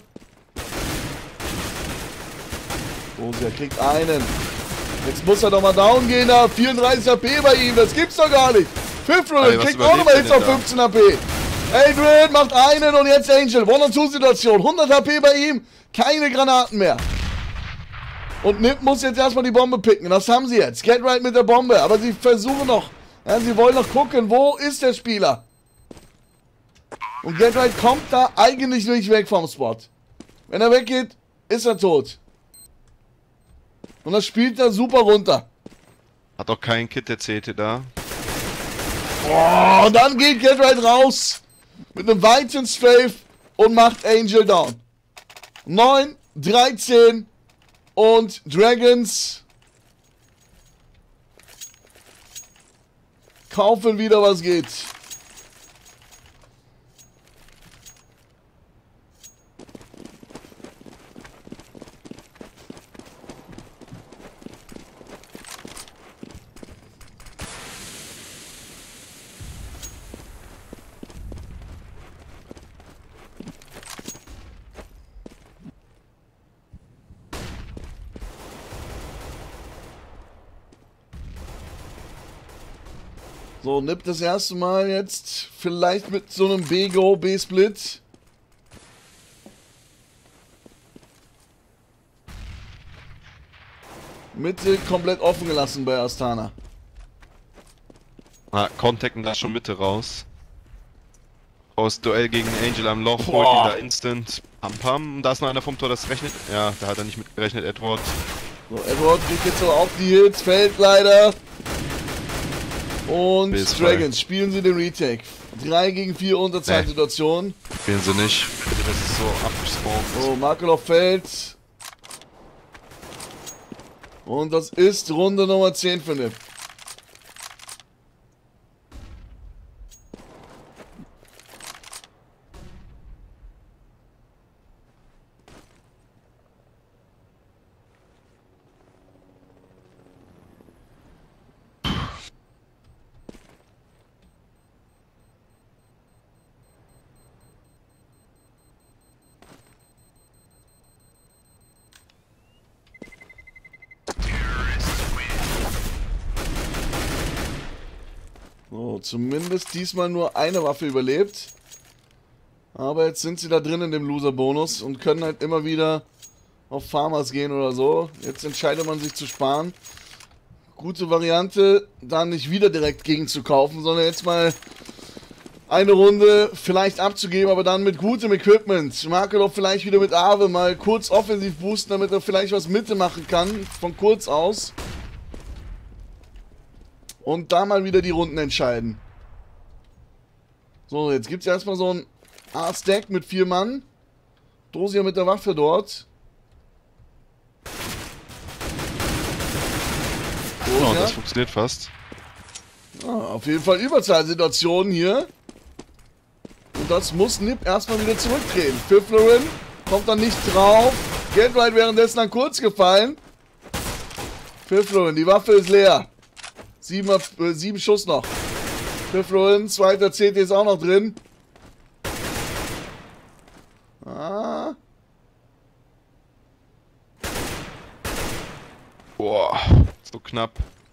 Dosia kriegt einen. Jetzt muss er doch mal down gehen da. 34 HP bei ihm. Das gibt's doch gar nicht. Pfiffleren kriegt auch nochmal Hits auf 15 HP. Adrian macht einen und jetzt Angel. 1-on-2-Situation. 100 HP bei ihm. Keine Granaten mehr. Und NiP muss jetzt erstmal die Bombe picken. Das haben sie jetzt. Get right mit der Bombe. Aber sie versuchen noch. Ja, sie wollen noch gucken, wo ist der Spieler. Und Get-Right kommt da eigentlich nicht weg vom Spot. Wenn er weggeht, ist er tot. Und das spielt er super runter. Hat auch kein Kit der CT da. Oh, und dann geht Get-Right raus. Mit einem weiten Strafe und macht Angel down. 9, 13 und Dragons kaufen wieder, was geht. So, Nip das erste Mal jetzt vielleicht mit so einem B-Go, B-Split. Mitte komplett offen gelassen bei Astana. Contact da schon Mitte raus. Aus Duell gegen Angel am Loch, holt ihn da instant. Pam pam. Da ist noch einer vom Tor, das rechnet. Ja, da hat er nicht mit gerechnet, Edward. So, Edward kriegt jetzt aber auch die Hits, fällt leider. Und Dragons, spielen sie den Retake. 3 gegen 4 Unterzahlsituation. Spielen sie nicht. Das ist so abgespawnt. So, Makelov fällt. Und das ist Runde Nummer 10 für Nip. So, zumindest diesmal nur eine Waffe überlebt. Aber jetzt sind sie da drin in dem Loser-Bonus und können halt immer wieder auf Farmers gehen oder so. Jetzt entscheidet man sich zu sparen. Gute Variante, da nicht wieder direkt gegen zu kaufen, sondern jetzt mal eine Runde vielleicht abzugeben, aber dann mit gutem Equipment. Makelov vielleicht wieder mit Ave mal kurz offensiv boosten, damit er vielleicht was Mitte machen kann, von kurz aus. Und da mal wieder die Runden entscheiden. So, jetzt gibt es erstmal so ein A-Stack mit 4 Mann. Dosia mit der Waffe dort. Oh, das funktioniert fast. Ja, auf jeden Fall Überzahlsituationen hier. Und das muss Nip erstmal wieder zurückdrehen. Pfifflerin kommt dann nicht drauf. Get-Right währenddessen dann kurz gefallen. Pfifflerin, die Waffe ist leer. 7 Schuss noch. Pfifflerin, zweiter CT ist auch noch drin. Ah. Boah, so knapp.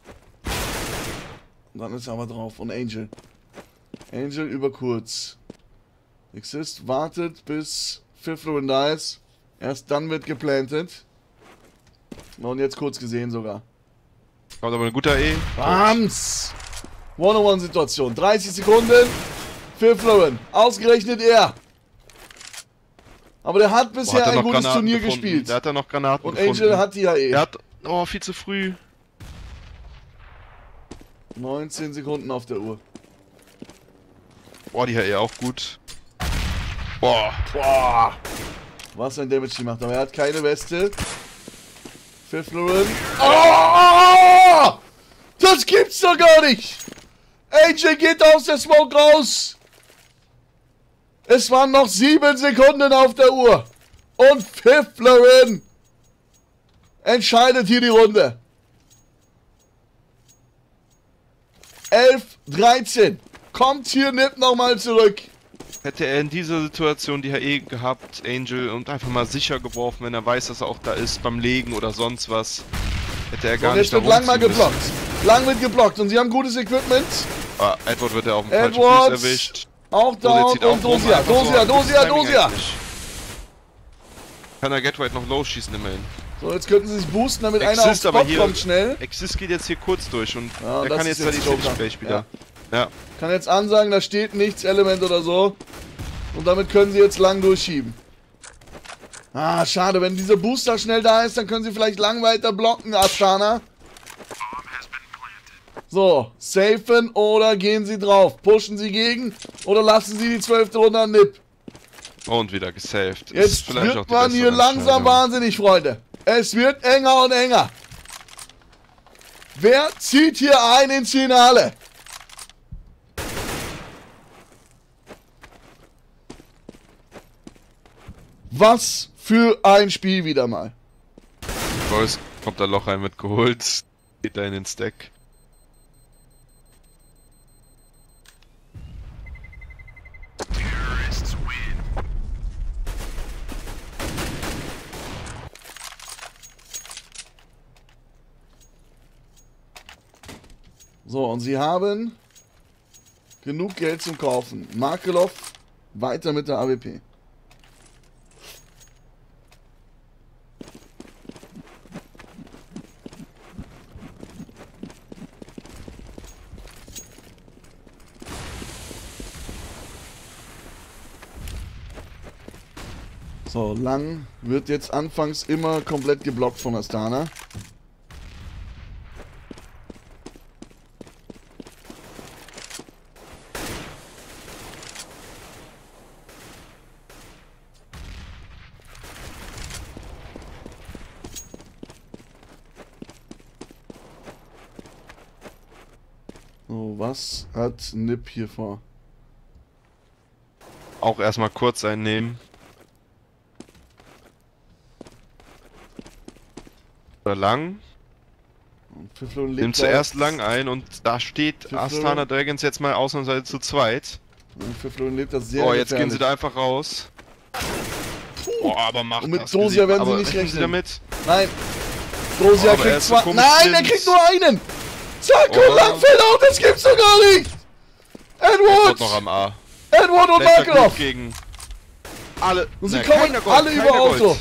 Und dann ist er aber drauf. Und Angel. Angel über kurz. Exist wartet bis Pfifflerin da ist. Erst dann wird geplantet. Und jetzt kurz gesehen sogar. Kommt aber ein guter E. Bams! One-on-One-Situation. 30 Sekunden. Pfifflerin. Ausgerechnet er. Aber der hat bisher ein gutes Turnier gespielt. Der hat da noch Granaten und Angel hat die ja eh. Er hat... Oh, viel zu früh. 19 Sekunden auf der Uhr. Boah, die HE auch gut. Boah. Boah. Was ein Damage die macht. Aber er hat keine Weste. Pfifflerin. Oh! Das gibt's doch gar nicht! AJ geht aus der Smoke raus! Es waren noch 7 Sekunden auf der Uhr. Und Pfifflerin entscheidet hier die Runde. 11-13. Kommt hier Nip nochmal zurück. Hätte er in dieser Situation die HE gehabt, Angel, und einfach mal sicher geworfen, wenn er weiß, dass er auch da ist, beim Legen oder sonst was, hätte er gar nicht da rumziehen müssen. Lang mal geblockt. Lang wird geblockt und sie haben gutes Equipment. Ah, Edward wird ja auf dem falschen Fuß erwischt. Auch down und Dosia. Kann er Get-Right noch low schießen immerhin. So, jetzt könnten sie sich boosten, damit einer aufs Spot kommt schnell. Exist geht jetzt hier kurz durch und ja, er kann jetzt da die Finish-Play wieder. Ja. Kann jetzt ansagen, da steht nichts, Element oder so. Und damit können sie jetzt lang durchschieben. Ah, schade. Wenn dieser Booster schnell da ist, dann können sie vielleicht lang weiter blocken, Astana. So, safen oder gehen sie drauf? Pushen sie gegen oder lassen sie die 12. Runde an Nip? Und wieder gesaved. Jetzt wird man hier langsam wahnsinnig, Freunde. Es wird enger und enger. Wer zieht hier ein ins Finale? Was für ein Spiel wieder mal. Boys kommt da Loch rein mitgeholt. Geht da in den Stack. So, und sie haben genug Geld zum Kaufen. Markelov weiter mit der AWP. So, lang wird jetzt anfangs immer komplett geblockt von Astana. So, was hat Nip hier vor? Auch erstmal kurz einnehmen. Oder lang. Nimm zuerst lang ein und da steht Astana Dragons jetzt mal ausnahmsweise zu zweit. Pfifflon lebt das sehr jetzt gehen sie da einfach raus. Boah, aber macht und mit das. Dosia werden sie nicht rechnen. Sie damit? Nein. Dosia kriegt zwei. Nein, er kriegt nur einen. Zack, und lang fällt auch, das gibt's doch gar nicht. Edward noch am A. Edward und Markelov. Gegen alle. Und sie kommen alle über Auto.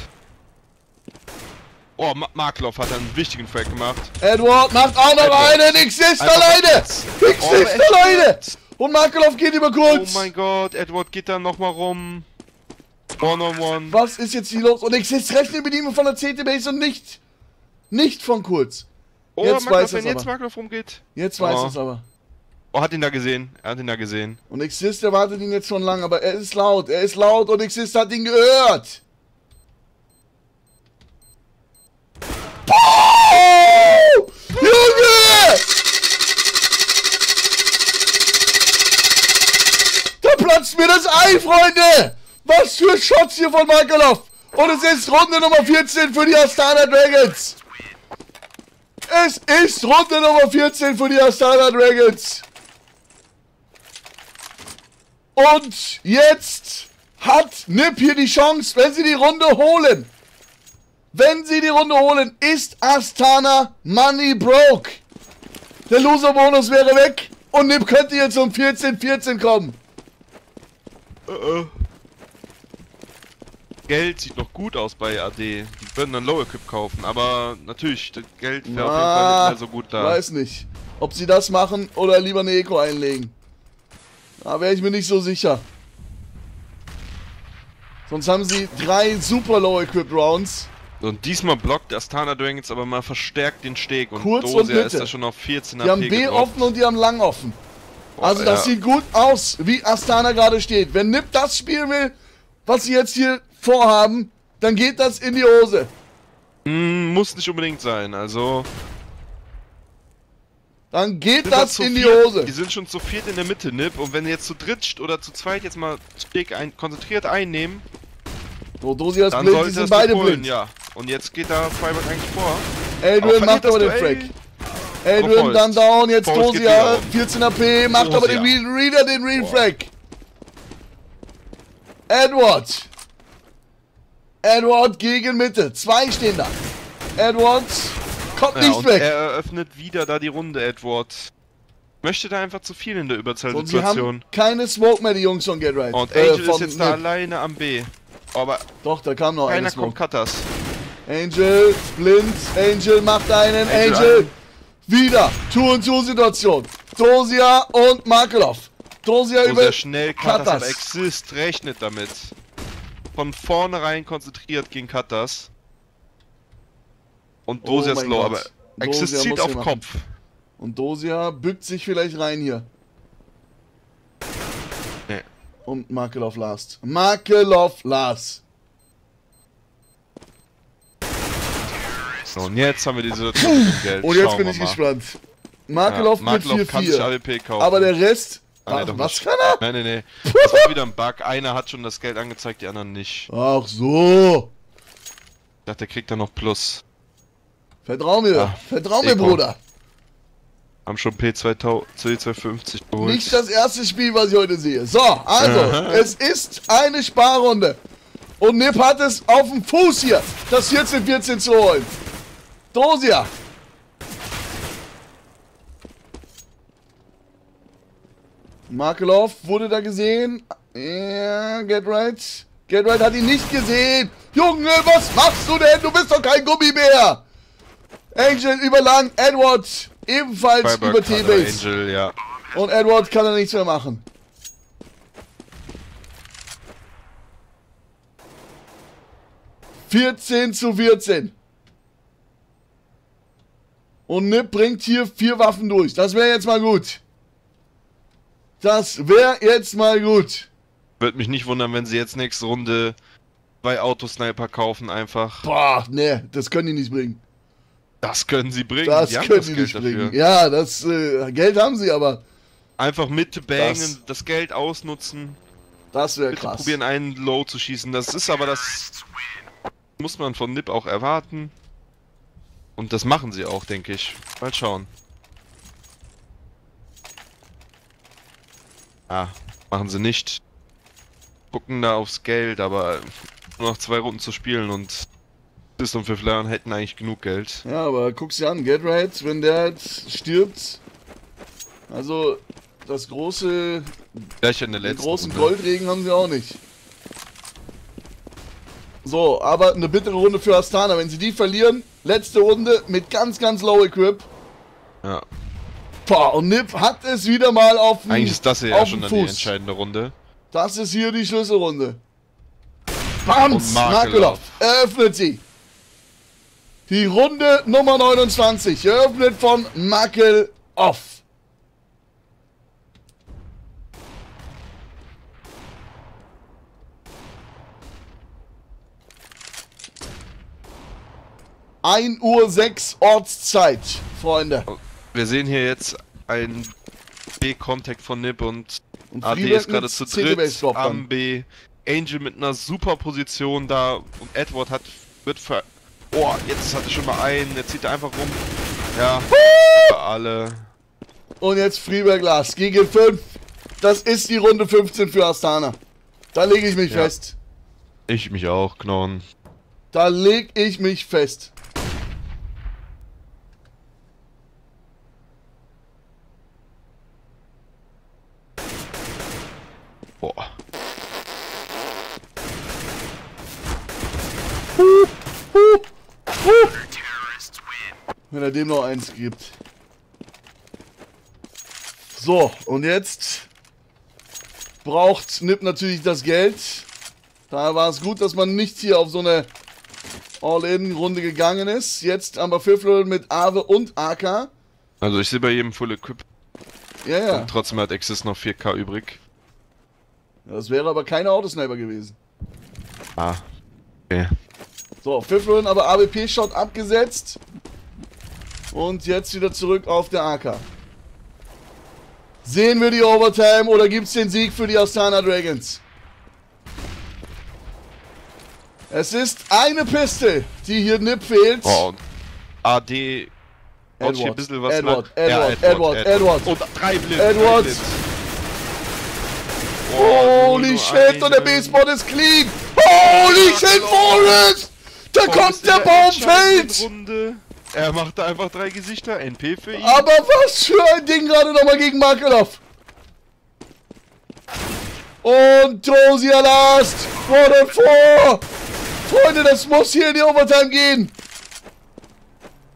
Oh, Markelov hat einen wichtigen Frag gemacht. Edward macht auch noch einen. Exist alleine. Exist alleine. Und Markelov geht über kurz. Oh mein Gott, Edward geht dann nochmal rum. One-on-one. Was ist jetzt hier los? Und Exist rechnet mit ihm von der CT-Base und nicht von kurz. Oh, jetzt weiß wenn es jetzt aber. Markelov rumgeht. Jetzt weiß es aber. Oh, hat ihn da gesehen. Er hat ihn da gesehen. Und Exist erwartet ihn jetzt schon lang, aber er ist laut. Er ist laut und Exist hat ihn gehört. Oh! Junge! Da platzt mir das Ei, Freunde! Was für Shots hier von Markelov! Und es ist Runde Nummer 14 für die Astana Dragons! Es ist Runde Nummer 14 für die Astana Dragons! Und jetzt hat Nip hier die Chance, wenn sie die Runde holen. Wenn sie die Runde holen, ist Astana Money broke. Der Loser-Bonus wäre weg und Nip könnte jetzt um 14-14 kommen. Geld sieht noch gut aus bei AD. Die würden dann Low Equip kaufen, aber natürlich, das Geld wäre auf jeden Fall nicht mehr so gut da. Weiß nicht, ob sie das machen oder lieber eine Eco einlegen. Da wäre ich mir nicht so sicher. Sonst haben sie 3 super Low Equipped Rounds. Und diesmal blockt Astana Dragons aber mal verstärkt den Steg und kurz Dosia und Mitte. ist da schon auf 14 AP Die haben B offen und die haben lang offen. Boah, also das sieht gut aus, wie Astana gerade steht. Wenn Nip das spielen will, was sie jetzt hier vorhaben, dann geht das in die Hose. Muss nicht unbedingt sein, also... Dann geht das in die Hose. Die sind schon zu viert in der Mitte, Nip, und wenn ihr jetzt zu dritt oder zu zweit jetzt mal Steg konzentriert einnehmen, so, Dosia ist dann blind, sollte die sind das beide holen, blind. ja. Und jetzt geht da Freiburg eigentlich vor. Adrian macht aber den Frack. Adrian dann down, jetzt Dosia, 14 AP, macht aber den Reader, den Real-Frack. Edward gegen Mitte, 2 stehen da. Edward kommt nicht weg. Er eröffnet wieder da die Runde, Edward. Möchte da einfach zu viel in der Überzahlsituation. Und sie haben keine Smoke mehr, die Jungs von Get Right. Und Angel ist jetzt da alleine am B. Aber doch, da kam noch einer. Keiner kommt Cutters. Angel, blind, Angel macht einen, Angel wieder, 2-2-Situation. Dosia und Markelov. Dosia So über sehr schnell Katas, aber Katas. Exist rechnet damit. Von vornherein konzentriert gegen Katas. Und Dosia ist mein low, Gott. aber Exist Dosia zieht muss auf hier machen. Kopf. Und Dosia bückt sich vielleicht rein hier. Nee. Und Makelov last. Makelov last. So, und jetzt haben wir die Situation mit dem Geld. Und jetzt Schauen bin wir ich mal. gespannt. Makelov mit Makelov kann sich 4-4. AWP kaufen. Aber der Rest... Ah, nee, Ach, doch was nicht. kann er? Nein, nee. Das war wieder ein Bug. Einer hat schon das Geld angezeigt, die anderen nicht. Ach so. Ich dachte, der kriegt dann noch Plus. Vertrau mir. Ja. Vertrau mir, Eko. Bruder. Haben schon P250 geholt. Nicht das erste Spiel, was ich heute sehe. So, also, es ist eine Sparrunde. Und Nip hat es auf dem Fuß hier, das 14-14 zu holen. Dosia. Makelov wurde da gesehen. Ja, Get Right. Get Right hat ihn nicht gesehen. Junge, was machst du denn? Du bist doch kein Gummibär. Angel überlang. Edward ebenfalls Firebird über kann T-Base. Angel, ja. Und Edward kann da nichts mehr machen. (14:14). Und Nip bringt hier 4 Waffen durch. Das wäre jetzt mal gut. Das wäre jetzt mal gut. Würde mich nicht wundern, wenn sie jetzt nächste Runde 2 Autosniper kaufen einfach. Boah, ne, das können die nicht bringen. Das können sie bringen. Das die haben können das die Geld nicht dafür. bringen. Ja, das Geld haben sie, aber Einfach mit bangen, das Geld ausnutzen. das wäre Bitte krass. probieren, einen Low zu schießen. Das ist aber das muss man von Nip auch erwarten. Und das machen sie auch, denke ich. Mal schauen. Ah, machen sie nicht. Gucken da aufs Geld, aber nur noch 2 Runden zu spielen und Sist und Pfiffler hätten eigentlich genug Geld. Ja, aber guck's dir an, Get Right, wenn der jetzt stirbt. Also, das große, Gleich in der den letzten großen Runde. Goldregen haben sie auch nicht. So, aber eine bittere Runde für Astana. Wenn sie die verlieren, letzte Runde mit ganz, ganz low Equip. Ja. Boah, und Nip hat es wieder mal auf dem Eigentlich ist das hier ja auf schon dem dann die Fuß. entscheidende Runde. Das ist hier die Schlüsselrunde. Bams! Und Makelov Makelov eröffnet sie. Die Runde Nummer 29, eröffnet von Makelov. Uhr 6 Ortszeit, Freunde. Wir sehen hier jetzt ein B-Contact von Nip und Und AD Friedberg ist gerade mit zu CT-Base dritt Drop am dann. B. Angel mit einer super Position da und Edward wird ver... Oh, jetzt hat er schon mal einen, jetzt zieht er einfach rum. Ja, für alle. Und jetzt Friedberg Last gegen 5. Das ist die Runde 15 für Astana. Da lege ich mich Ja. fest. Ich mich auch, Knorren. Da leg ich mich fest. Boah. Wenn er dem noch eins gibt. So, und jetzt braucht Nip natürlich das Geld. Da war es gut, dass man nicht hier auf so eine All-In-Runde gegangen ist. Jetzt aber Pfiffler mit Ave und AK. Also ich sehe bei jedem Full Equip Ja, ja. und trotzdem hat Exis noch 4K übrig. Das wäre aber keine Autosniper gewesen. Ah. Okay. So, Pfiffler aber AWP-Shot abgesetzt. Und jetzt wieder zurück auf der AK. Sehen wir die Overtime oder gibt es den Sieg für die Astana Dragons? Es ist eine Piste, die hier Nip fehlt. Oh, und AD haut hier ein bisschen was Edward, rein. Ja, Edward. Und 3 Blitz. Edward. 3 Blitz. Holy nur shit, und der eine. B-Spot ist clean. Holy shit, Forrest! Da Forrest kommt in der entscheidenden Baumfeld! Runde. Er macht da einfach 3 Gesichter. NP für ihn. Aber was für ein Ding gerade nochmal gegen Makelov. Und Dosia last. 404. Freunde, das muss hier in die Overtime gehen.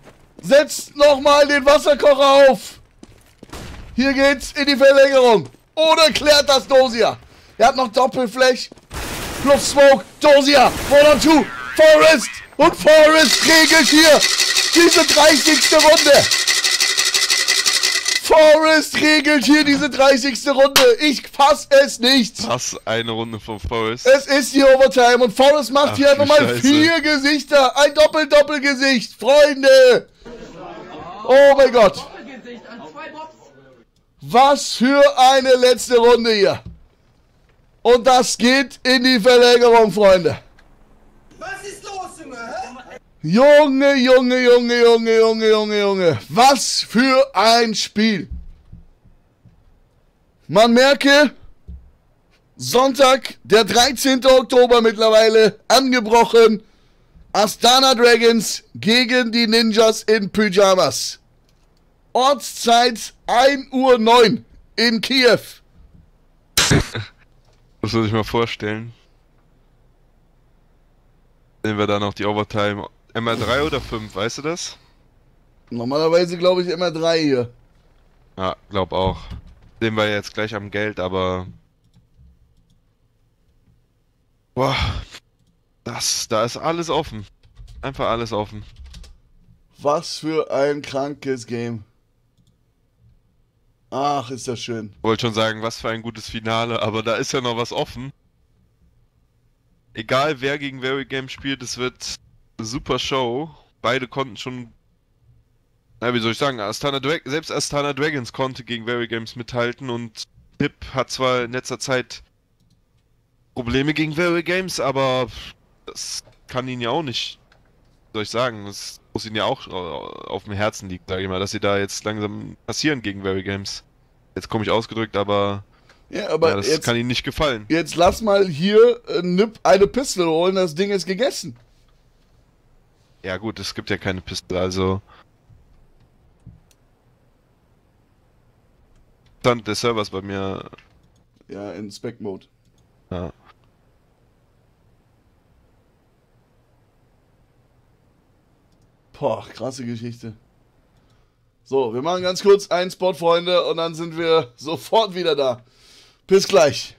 Setzt nochmal den Wasserkocher auf. Hier geht's in die Verlängerung. Oder klärt das Dozier? Er hat noch Doppelflash. Plus Smoke. Dozier. 1-2. Forrest. Und Forrest regelt hier diese 30. Runde. Forrest regelt hier diese 30. Runde. Ich fass es nicht. Was? Eine Runde von Forrest. Es ist die Overtime und Forrest macht Ach, hier einfach du mal Scheiße. 4 Gesichter. Ein Doppel-Doppel-Gesicht. Freunde. Oh mein Gott. Doppelgesicht an 2 Mobs. Was für eine letzte Runde hier. Und das geht in die Verlängerung, Freunde. Was ist los, Junge? Hä? Junge, Junge, Junge, Junge, Junge, Junge, Junge. Was für ein Spiel. Man merke, Sonntag, der 13. Oktober mittlerweile, angebrochen. Astana Dragons gegen die Ninjas in Pyjamas. Ortszeit 1:09 Uhr in Kiew. Das muss ich mal vorstellen. Sehen wir da noch die Overtime. MR3 oder 5, weißt du das? Normalerweise glaube ich immer 3 hier. Ja, glaub auch. Sehen wir jetzt gleich am Geld, aber... Boah. Da ist alles offen. Einfach alles offen. Was für ein krankes Game. Ach, ist das schön. Wollte schon sagen, was für ein gutes Finale, aber da ist ja noch was offen. Egal wer gegen Very Games spielt, es wird eine super Show. Beide konnten schon... Na, wie soll ich sagen, selbst Astana Dragons konnte gegen Very Games mithalten und Pip hat zwar in letzter Zeit Probleme gegen Very Games, aber das kann ihn ja auch nicht, wie soll ich sagen, das muss ihn ja auch auf dem Herzen liegen, sage ich mal, dass sie da jetzt langsam passieren gegen Very Games. Jetzt komme ich ausgedrückt, aber, Ja, aber ja, das jetzt, kann ihnen nicht gefallen. jetzt lass mal hier eine Pistole holen, das Ding ist gegessen. Ja gut, es gibt ja keine Pistole, also... Der Server ist bei mir... Ja, in Spec-Mode. Ja. Boah, krasse Geschichte. So, wir machen ganz kurz einen Spot, Freunde, und dann sind wir sofort wieder da. Bis gleich.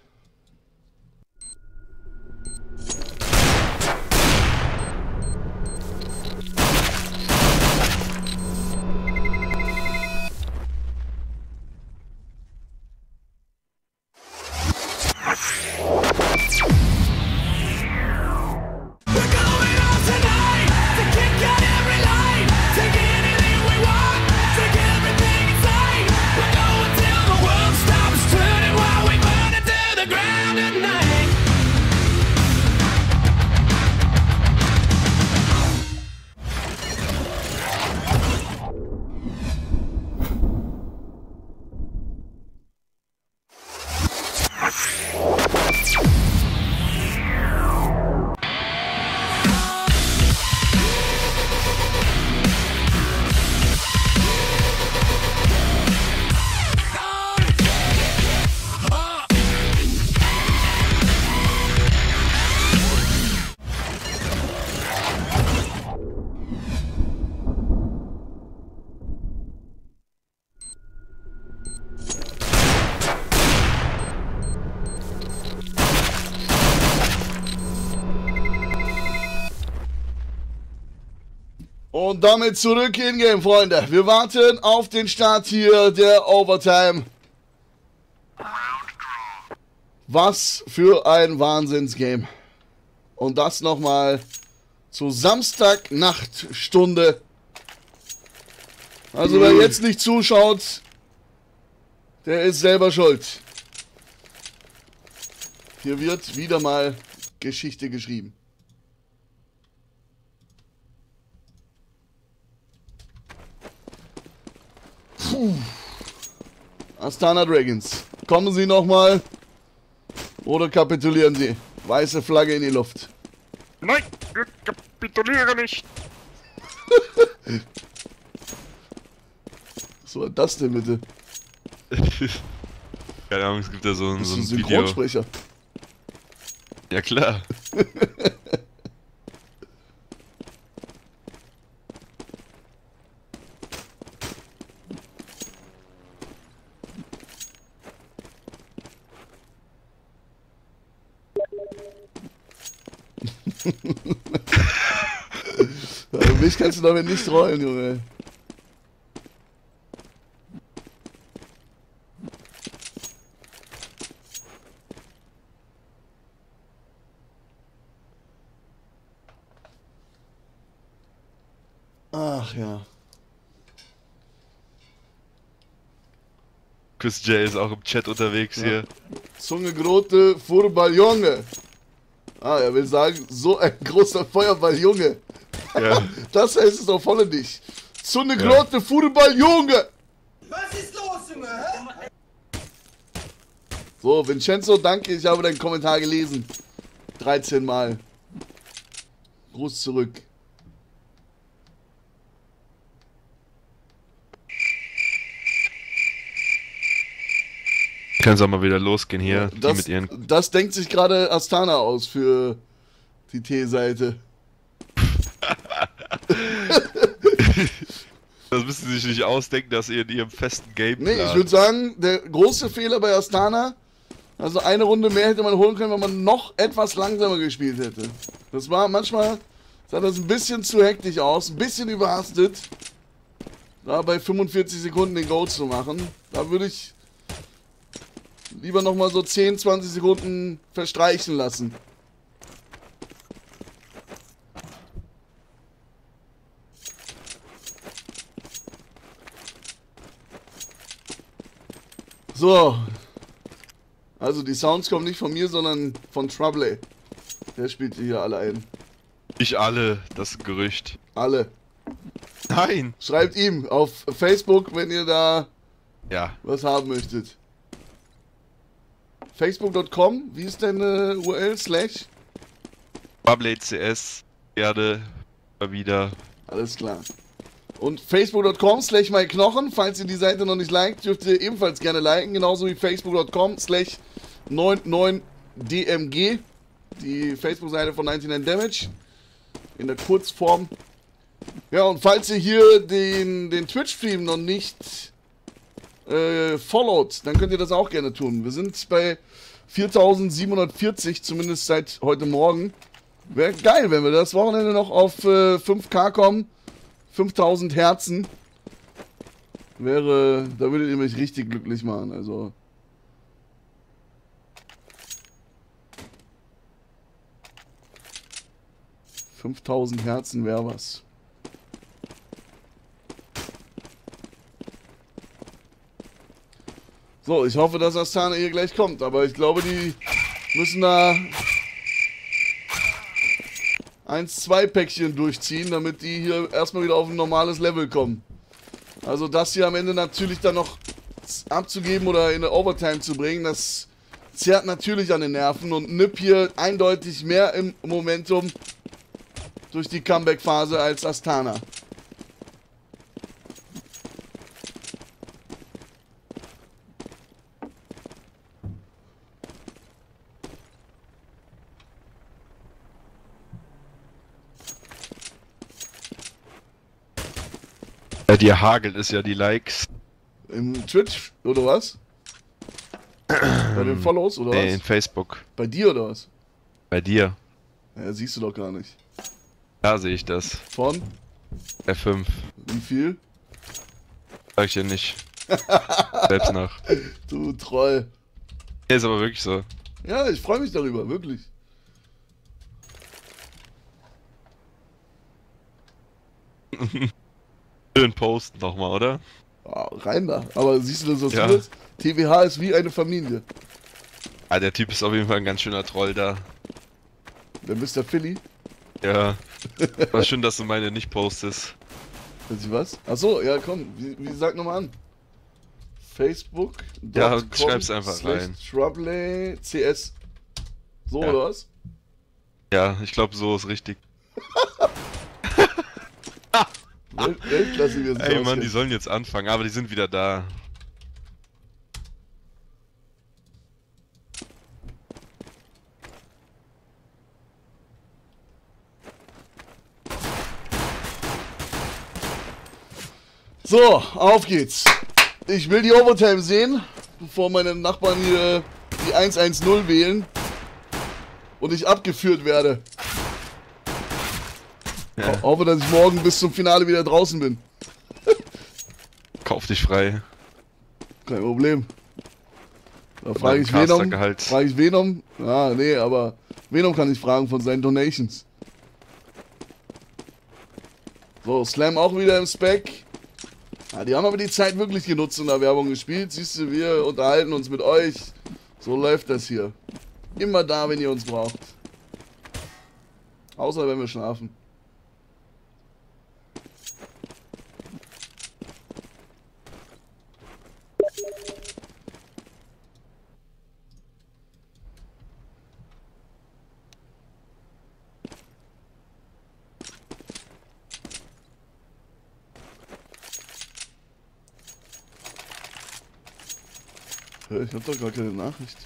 Und damit zurück in Game, Freunde. Wir warten auf den Start hier der Overtime. Was für ein Wahnsinnsgame. Und das nochmal zu Samstagnacht-Stunde. Also wer jetzt nicht zuschaut, der ist selber schuld. Hier wird wieder mal Geschichte geschrieben. Puh. Astana Dragons. Kommen Sie nochmal oder kapitulieren Sie? Weiße Flagge in die Luft. Nein, wir kapitulieren nicht. Was war das denn bitte? Keine Ahnung, es gibt ja so ein Bist du Video. Synchronsprecher? Ja klar. Mich kannst du damit nicht trollen, Junge. Ach ja. Chris J ist auch im Chat unterwegs hier. Zunge grote Feuerball-Junge. Ah, er will sagen, so ein großer Feuerball-Junge. Ja. Das heißt es auf Holländisch. Zunge grote Feuerball-Junge. Was ist los, Junge? Hä? So, Vincenzo, danke, ich habe deinen Kommentar gelesen. 13 Mal. Gruß zurück. Kann es auch mal wieder losgehen hier. Die Das, mit ihren. das denkt sich gerade Astana aus für die T-Seite. Das müssen sie sich nicht ausdenken, dass ihr in ihrem festen Game. Nee, ich würde sagen, der große Fehler bei Astana, also eine Runde mehr hätte man holen können, wenn man noch etwas langsamer gespielt hätte. Das war manchmal, sah das ein bisschen zu hektisch aus, ein bisschen überhastet, da bei 45 Sekunden den Goal zu machen. Da würde ich lieber nochmal so 10, 20 Sekunden verstreichen lassen. So. Also die Sounds kommen nicht von mir, sondern von Trouble. Der spielt hier alle ein. Nicht alle, das ist ein Gerücht. Alle. Nein! Schreibt ihm auf Facebook, wenn ihr da Ja. was haben möchtet. Facebook.com, wie ist deine URL? / Bubble CS, gerne mal wieder. Alles klar. Und Facebook.com / myknochen, falls ihr die Seite noch nicht liked, dürft ihr ebenfalls gerne liken, genauso wie Facebook.com / 99DMG, die Facebook-Seite von 99 Damage, in der Kurzform. Ja, und falls ihr hier den Twitch-Stream noch nicht followt, dann könnt ihr das auch gerne tun. Wir sind bei 4740, zumindest seit heute Morgen. Wäre geil, wenn wir das Wochenende noch auf 5K kommen. 5000 Herzen. Wäre, da würdet ihr mich richtig glücklich machen, also. $5000 Herzen wäre was. So, ich hoffe, dass Astana hier gleich kommt, aber ich glaube, die müssen da 1-2 Päckchen durchziehen, damit die hier erstmal wieder auf ein normales Level kommen. Also das hier am Ende natürlich dann noch abzugeben oder in eine Overtime zu bringen, das zerrt natürlich an den Nerven und Nip hier eindeutig mehr im Momentum durch die Comeback-Phase als Astana. Bei dir hagelt es ja die Likes. Im Twitch oder was? Bei den Follows oder Nee, was? in Facebook. Bei dir oder was? Bei dir. Ja, siehst du doch gar nicht. Da sehe ich das. Von? F5. Wie viel? Sag ich dir nicht. Selbst nach. Du Troll. Nee, ist aber wirklich so. Ja, ich freue mich darüber, wirklich. Schön posten nochmal, oder? Ah, rein da. Aber siehst du das, was Ja. du bist? TWH ist wie eine Familie. Ah, der Typ ist auf jeden Fall ein ganz schöner Troll da. Der Mr. Philly. Ja. War schön, dass du meine nicht postest. Weiß ich was? Achso, ja komm, wie sag nochmal an. Facebook. Ja, schreib's einfach rein. Trouble CS. So Ja. oder was? Ja, ich glaube, so ist richtig. Weltklasse, wie er sich Ey, Mann, die auskennt. sollen jetzt anfangen, aber die sind wieder da. So, auf geht's. Ich will die Overtime sehen, bevor meine Nachbarn hier die 1-1-0 wählen und ich abgeführt werde. Ja. Hoffe, dass ich morgen bis zum Finale wieder draußen bin. Kauf dich frei. Kein Problem. Da Von frage deinem ich Venom. Castergehalt. Frage ich Venom? Ja, nee, aber Venom kann ich fragen von seinen Donations. So, Slam auch wieder im Spec. Ja, die haben aber die Zeit wirklich genutzt und da Werbung gespielt. Siehst du, wir unterhalten uns mit euch. So läuft das hier. Immer da, wenn ihr uns braucht. Außer wenn wir schlafen. Ich hab doch gar keine Nachricht.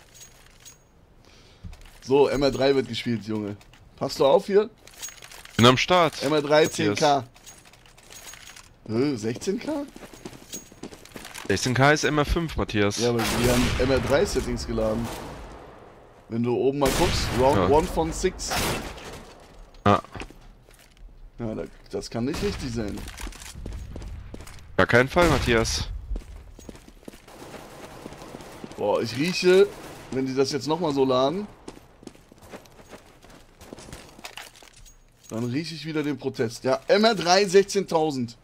So, MR3 wird gespielt, Junge. Passt du auf hier? Bin am Start. MR3 Matthias. 10k. 16k? 16K ist MR5, Matthias. Ja, aber wir haben MR3 Settings geladen. Wenn du oben mal guckst, Round Ja. 1 von 6. Ja. Ja, das kann nicht richtig sein. Gar keinen Fall, Matthias. Boah, ich rieche, wenn die das jetzt nochmal so laden, dann rieche ich wieder den Protest. Ja, MR3 16.000.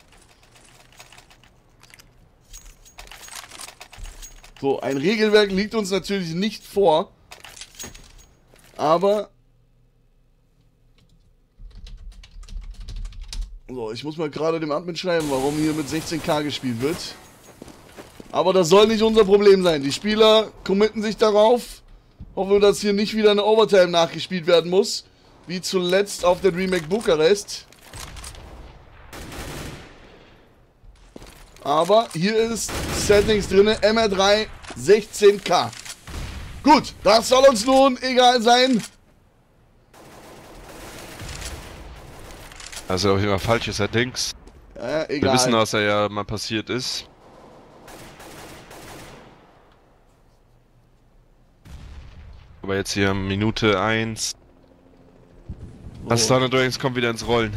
So, ein Regelwerk liegt uns natürlich nicht vor, aber... So, ich muss mal gerade dem Admin schreiben, warum hier mit 16k gespielt wird. Aber das soll nicht unser Problem sein. Die Spieler committen sich darauf. Hoffe, dass hier nicht wieder eine Overtime nachgespielt werden muss. Wie zuletzt auf der DreamHack Bukarest. Aber hier ist Settings drin. MR3 16k. Gut, das soll uns nun egal sein. Also auf jeden Fall falsches Settings. Ja, Wir egal. wissen, was er ja mal passiert ist. Aber jetzt hier Minute 1. So. Astana Dragons kommt wieder ins Rollen.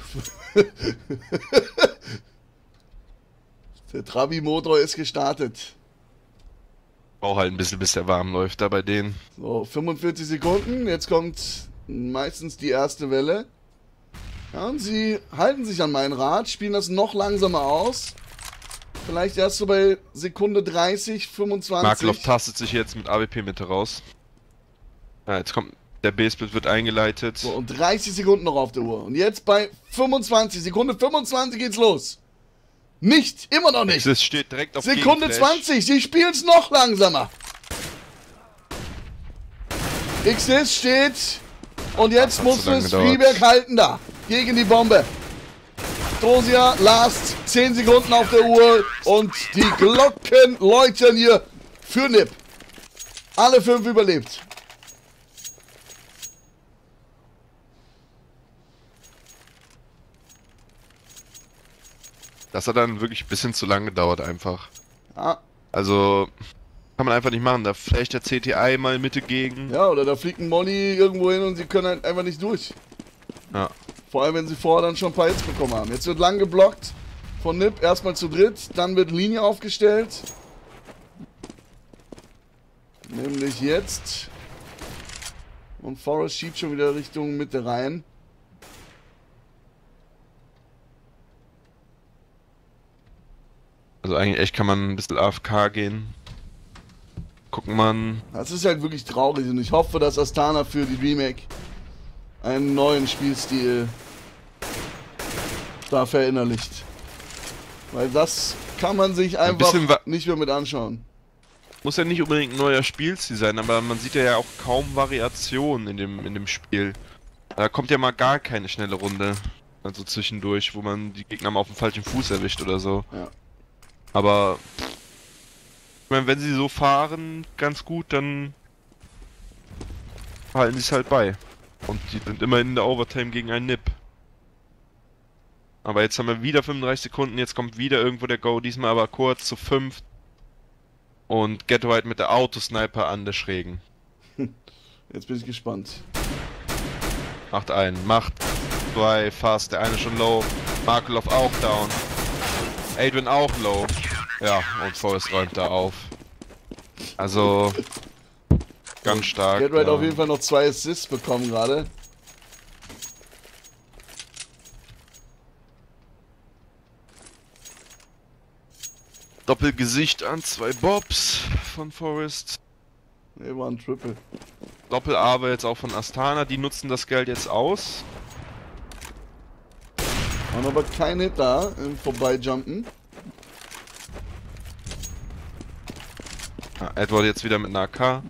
Der Trabi-Motor ist gestartet. Braucht halt ein bisschen, bis der warm läuft da bei denen. So, 45 Sekunden. Jetzt kommt meistens die erste Welle. Ja, und sie halten sich an meinen Rat, spielen das noch langsamer aus. Vielleicht erst so bei Sekunde 30, 25. Markloff tastet sich jetzt mit AWP Mitte raus. Ja, jetzt kommt der B-Split wird eingeleitet. So, und 30 Sekunden noch auf der Uhr. Und jetzt bei 25, Sekunde 25 geht's los. Nicht, immer noch nicht. Es steht direkt auf Sekunde Gegenflash. 20, sie spielen's noch langsamer. XS steht und jetzt hat muss so lange es gedauert. Friedberg halten da. Gegen die Bombe. Dosia, last 10 Sekunden auf der Uhr und die Glocken läuten hier für Nip. Alle 5 überlebt. Das hat dann wirklich ein bisschen zu lange gedauert einfach. Ja, Also kann man einfach nicht machen. Da flasht der CTI mal Mitte gegen. ja, oder da fliegt ein Molly irgendwo hin und sie können halt einfach nicht durch. Ja. Vor allem, wenn sie vorher dann schon ein paar Hits bekommen haben. Jetzt wird lang geblockt von Nip, erstmal zu dritt, dann wird Linie aufgestellt. Nämlich jetzt. Und Forrest schiebt schon wieder Richtung Mitte rein. Also eigentlich echt kann man ein bisschen AFK gehen. Gucken man. Das ist halt wirklich traurig und ich hoffe, dass Astana für die DreamHack einen neuen Spielstil da verinnerlicht. Weil das kann man sich einfach bisschen nicht mehr mit anschauen. Muss ja nicht unbedingt ein neuer Spielstil sein, aber man sieht ja auch kaum Variationen in dem Spiel. Da kommt ja mal gar keine schnelle Runde. Also zwischendurch, wo man die Gegner mal auf dem falschen Fuß erwischt oder so. Ja. Aber ich meine, wenn sie so fahren, ganz gut, dann halten sie es halt bei. Und die sind immerhin in der Overtime gegen einen Nip. Aber jetzt haben wir wieder 35 Sekunden, jetzt kommt wieder irgendwo der Go, diesmal aber kurz zu 5. Und Get White mit der Autosniper an der Schrägen. Jetzt bin ich gespannt. Macht einen, macht. 2 fast, der eine schon low. Markelov auch down. Adrian auch low. Ja, und Forrest räumt da auf. Also, ganz stark. Getright ja. auf jeden Fall noch 2 Assists bekommen gerade. Doppelgesicht an 2 Bobs von Forrest. Ne, war ein Triple. Doppel-Aber jetzt auch von Astana, die nutzen das Geld jetzt aus. Waren aber kein Hit da im Vorbeijumpen. Ja, Edward jetzt wieder mit einer AK.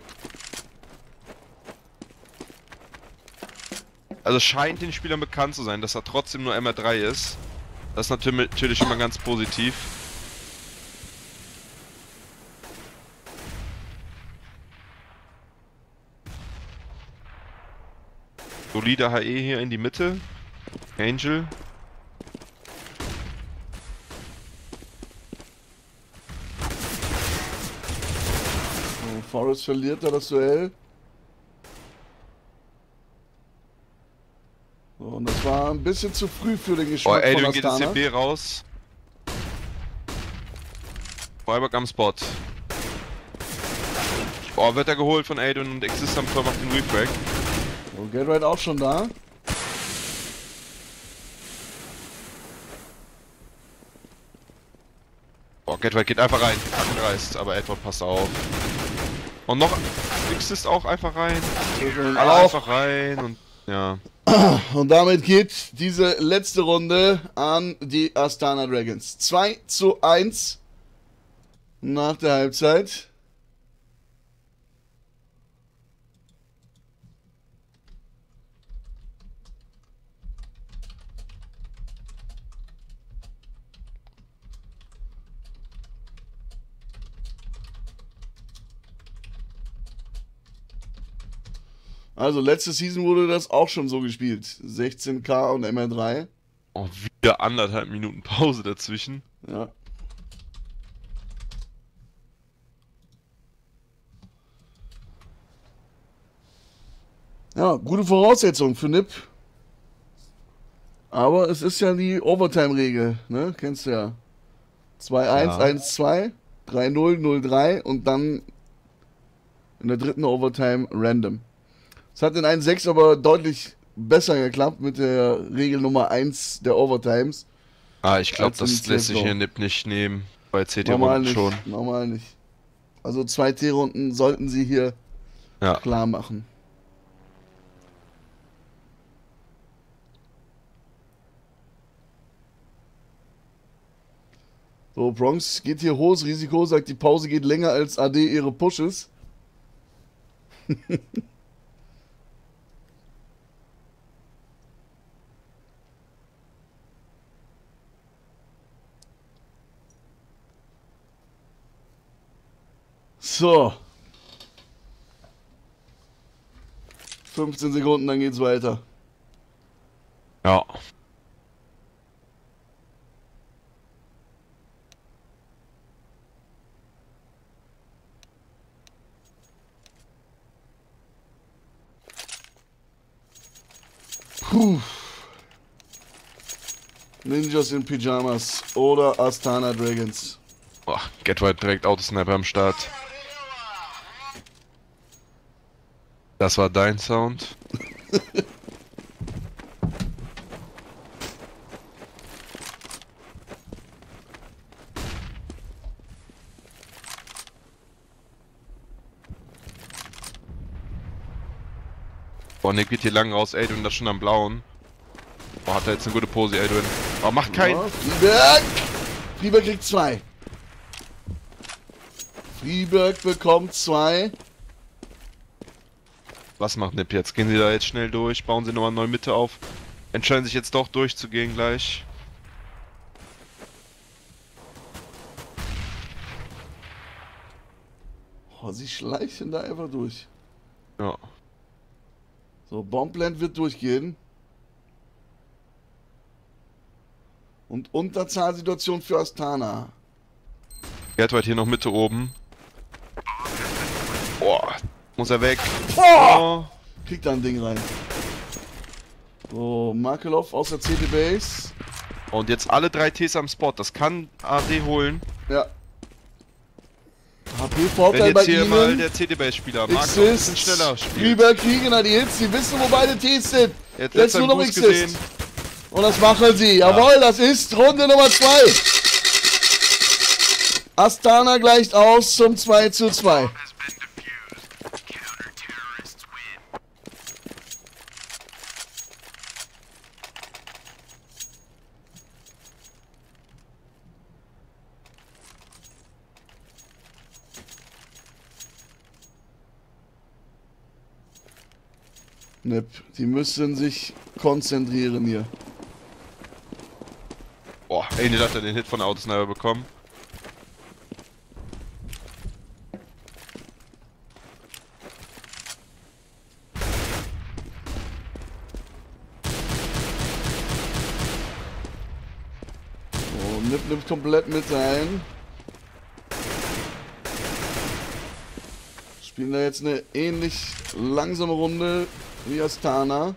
Also scheint den Spielern bekannt zu sein, dass er trotzdem nur MR3 ist. Das ist natürlich immer ganz positiv. Solider HE hier in die Mitte. Angel. So, Forrest verliert da das Duell. So, und das war ein bisschen zu früh für den Oh, Geschmack von Adrian geht ins Astana. CP raus. Freiburg am Spot. Oh, wird er geholt von Adrian und Exist am Tor macht den Refrag. So, Getright auch schon da. Oh, Getright geht einfach rein. Abgereist, aber Edward passt auf. Und noch Exist auch einfach rein. Alle Auch. einfach rein und ja. Und damit geht diese letzte Runde an die Astana Dragons. 2:1 nach der Halbzeit. Also letzte Season wurde das auch schon so gespielt. 16k und MR3. Oh, wieder 1,5 Minuten Pause dazwischen. Ja. Ja, gute Voraussetzung für NiP. Aber es ist ja die Overtime-Regel, ne? Kennst du ja. 2-1, Ja. 1-2, 3-0, 0-3 und dann in der dritten Overtime random. Es hat in 1-6 aber deutlich besser geklappt mit der Regel Nummer 1 der Overtimes. Ah, ich glaube, Als im das lässt sich CS:GO. hier NiP nicht nehmen. Bei Normal CT-Runden nicht, schon. normal nicht. Also 2 T-Runden sollten sie hier Ja. klar machen. So, Bronx geht hier hohes Risiko, sagt die Pause geht länger als AD ihre Pushes. So. 15 Sekunden, dann geht's weiter. Ja. Puh. Ninjas in Pyjamas oder Astana Dragons. Boah, Getright direkt Autosniper am Start. Das war dein Sound. Boah, Nick geht hier lang raus, Adrian das schon am Blauen. Boah, hat er jetzt eine gute Pose, Adrian. Oh, macht kein... Ja, Frieberg! Frieberg kriegt 2. Frieberg bekommt 2. Was macht Nip jetzt? Gehen sie da jetzt schnell durch? Bauen sie nochmal eine neue Mitte auf? Entscheiden sich jetzt doch durchzugehen gleich. Oh, sie schleichen da einfach durch. Ja. So, Bombland wird durchgehen. Und Unterzahlsituation für Astana. Getright hier noch Mitte oben. Boah, muss er weg. Boah! Oh. Kriegt da ein Ding rein. So, Makelov aus der CD-Base. Und jetzt alle 3 Ts am Spot. Das kann AD holen. Ja. Wenn HP-Vorteil bei jetzt hier mal ihnen. der CD-Base-Spieler Makelov ein bisschen schneller spielt. Lieber kriegen die Hits. Sie wissen, wo beide Ts sind. Jetzt nur noch Boost Exist. gesehen. Und das machen sie. Jawohl, das ist Runde Nummer 2. Astana gleicht aus zum 2:2. Nip, die müssen sich konzentrieren hier. Boah, Angel hat ja den Hit von Autosniper bekommen. So, Nip nimmt komplett mit rein. Spielen da jetzt eine ähnlich langsame Runde wie Astana.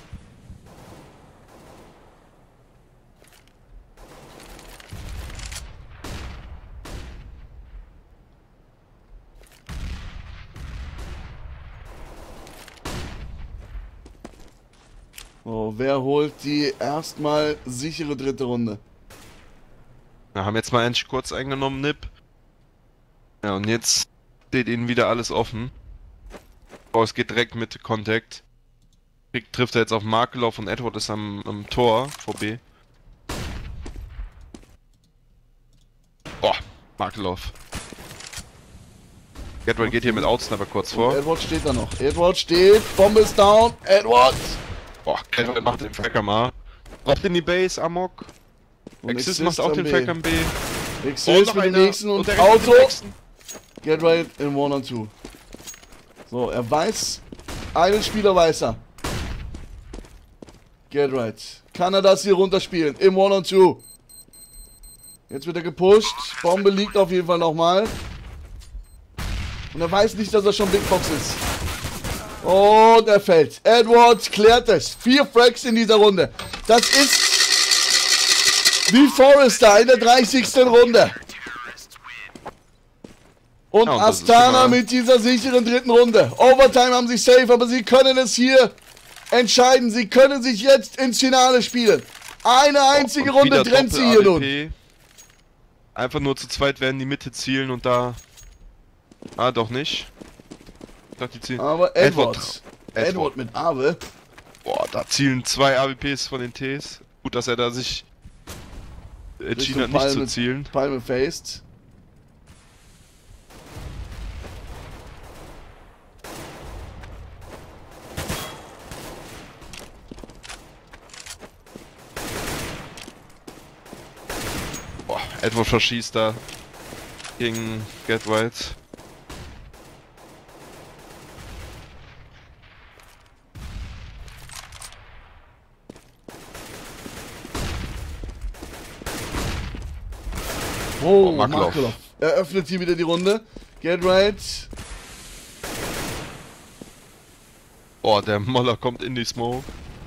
So, wer holt die erstmal sichere 3. Runde? Wir haben jetzt mal endlich kurz eingenommen, Nip. Ja, und jetzt steht ihnen wieder alles offen. Oh, es geht direkt mit Contact. Trifft er jetzt auf Makelov und Edward ist am Tor vorbei. Oh, Makelov. Edward geht hier mit Outsniper kurz vor. Edward steht da noch. Edward steht, Bombe ist down. Edward! Boah, Edward macht den Fracker mal. Droppt in die Base, Amok. Exist macht auch den Fracker am B. Exist mit dem nächsten und Auto. Get right in 1 und 2. So, er weiß, einen Spieler weiß er. Get right. Kann er das hier runterspielen? Im 1 und 2. Jetzt wird er gepusht. Bombe liegt auf jeden Fall nochmal. Und er weiß nicht, dass er schon Big Box ist. Und er fällt. Edwards klärt es. 4 Frags in dieser Runde. Das ist wie Forrester in der 30. Runde. Und Ja, und Astana mit dieser sicheren 3. Runde. Overtime haben sie safe, aber sie können es hier entscheiden. Sie können sich jetzt ins Finale spielen. Eine einzige Runde trennt sie hier nun. Einfach nur zu zweit werden die Mitte zielen und da... Ah, doch nicht. Ich dachte, die zielen... Aber Edward mit Awe. Boah, da zielen 2 AWPs von den Ts. Gut, dass er da sich entschieden hat, nicht zu zielen. Palme faced. Boah, Edward verschießt da gegen Get White. Oh, Makelov. Makelov. Eröffnet hier wieder die Runde. Get right. Oh, der Moller kommt in die Smoke.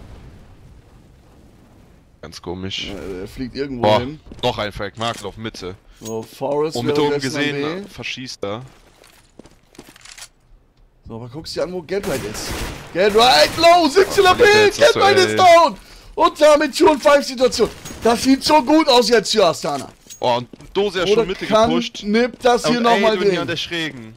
Ganz komisch. Er fliegt irgendwo Boah, hin. noch ein Frag, Makelov Mitte. So, Forrest Und Mitte oben währenddessen am gesehen, B. verschießt er. So, aber guckst dir an, wo Get right ist. Get right, low, 17 AP, jetzt Get ist right so, ist down. Und damit 2 und 5 Situation. Das sieht so gut aus jetzt für Astana. Oh, und Dose ja Oder schon Mitte kann gepusht. Nip das hier Und nochmal Aiden hier an drehen? der Schrägen.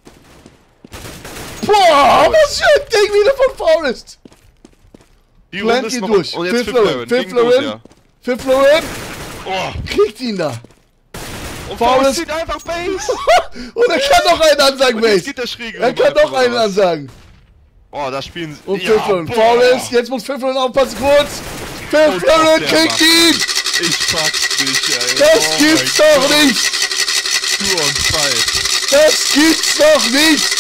Boah, was für ein Ding wieder von Forrest. Die Plant Runde ist ihn noch... durch. Und jetzt Fifth gegen Lauren. Dosia. Fifth Lauren. Oh, Kriegt ihn da. und Forrest- Forrest zieht einfach Base. Und er kann noch einen ansagen, Und jetzt Base. geht der Schräge Er rüber, kann noch oder einen was? ansagen. Oh, da spielen sie... Und Fifth Lauren. boah. Forrest, jetzt muss Fifth Lauren aufpassen, kurz. Fifth Und Lauren der kriegt macht- ihn. Ich pack's nicht, ey. Das Oh gibt's mein doch Gott. nicht. 2 und 5. Das gibt's doch nicht.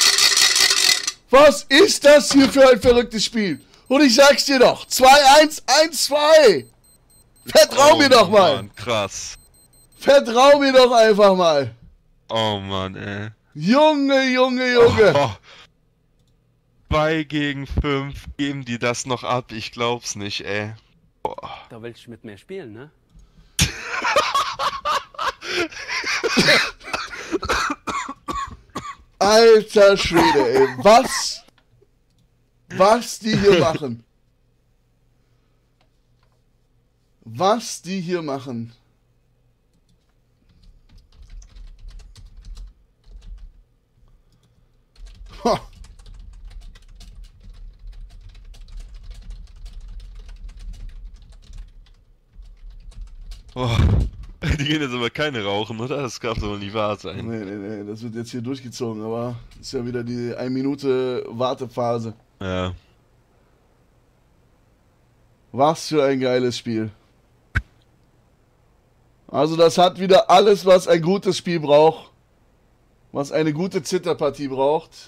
Was ist das hier für ein verrücktes Spiel? Und ich sag's dir doch. 2-1, 1-2. Vertrau mir doch mal. Mann, krass. Vertrau mir doch einfach mal. Oh Mann, ey. Junge, Junge, Junge. Oh. 2 gegen 5 geben die das noch ab. Ich glaub's nicht, ey. Boah. Da willst du mit mir spielen, ne? Alter Schwede, ey. Was die hier machen. Was die hier machen. Ha. Boah. Die gehen jetzt aber keine rauchen, oder? Das darf doch nicht wahr sein. Nee, das wird jetzt hier durchgezogen, aber ist ja wieder die 1 Minute Wartephase. Ja. Was für ein geiles Spiel. Also das hat wieder alles, was ein gutes Spiel braucht. Was eine gute Zitterpartie braucht.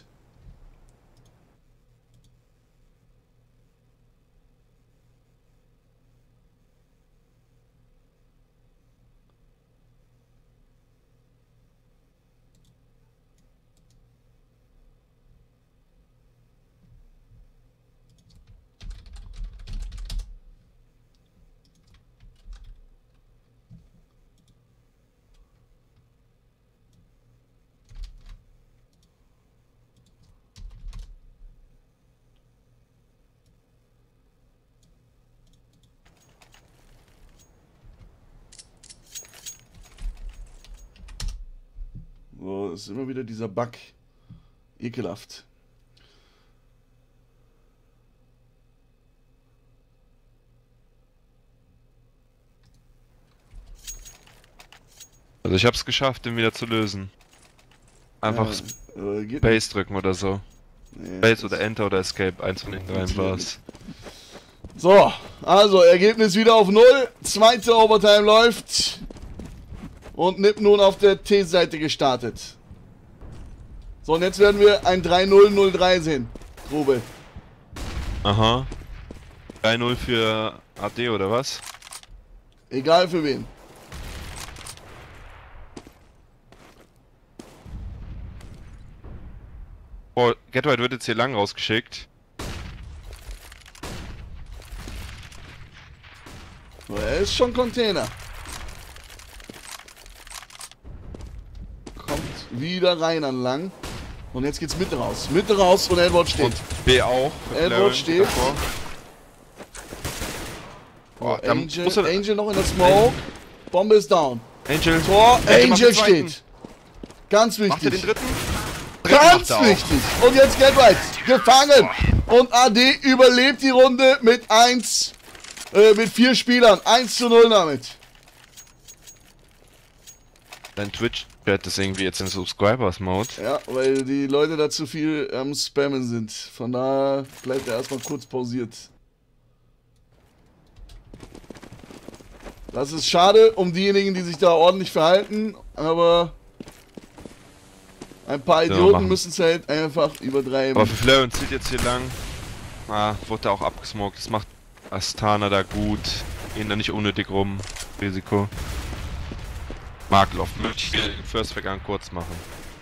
So, es ist immer wieder dieser Bug. Ekelhaft. Also ich hab's geschafft, den wieder zu lösen. Einfach Geht Space drücken oder so. Nee, Space oder Enter oder Escape, eins von den dreien war's. So, also Ergebnis wieder auf 0. Zweite Overtime läuft. Und Nip nun auf der T-Seite gestartet. So, und jetzt werden wir ein 3-0-0-3 sehen. Grube. Aha. 3-0 für AD oder was? Egal für wen. Oh, Getwide wird jetzt hier lang rausgeschickt. So, er ist schon Container. Kommt wieder rein an lang. Und jetzt geht's Mitte raus. Mitte raus und Edward steht. Und B auch. Edward steht. Davor. Oh, dann Angel, muss er- Angel noch in der Smoke. Bombe ist down. Angel. Tor, Angel macht den Angel zweiten. steht. Ganz Macht er den wichtig. dritten? Ganz macht er auch. wichtig. Und jetzt Getwide. Gefangen. Und AD überlebt die Runde mit 4 Spielern. 1:0 damit. Dein Twitch-Chat ist irgendwie jetzt in Subscribers-Mode. Ja, weil die Leute da zu viel am Spammen sind. Von daher bleibt er erstmal kurz pausiert. Das ist schade um diejenigen, die sich da ordentlich verhalten, aber ein paar Idioten machen. müssen es halt einfach übertreiben. Aber für Flair zieht jetzt hier lang. Ah, wurde auch abgesmoked. Das macht Astana da gut. Gehen da nicht unnötig rum. Risiko. Markloff möchte den First Vergang kurz machen.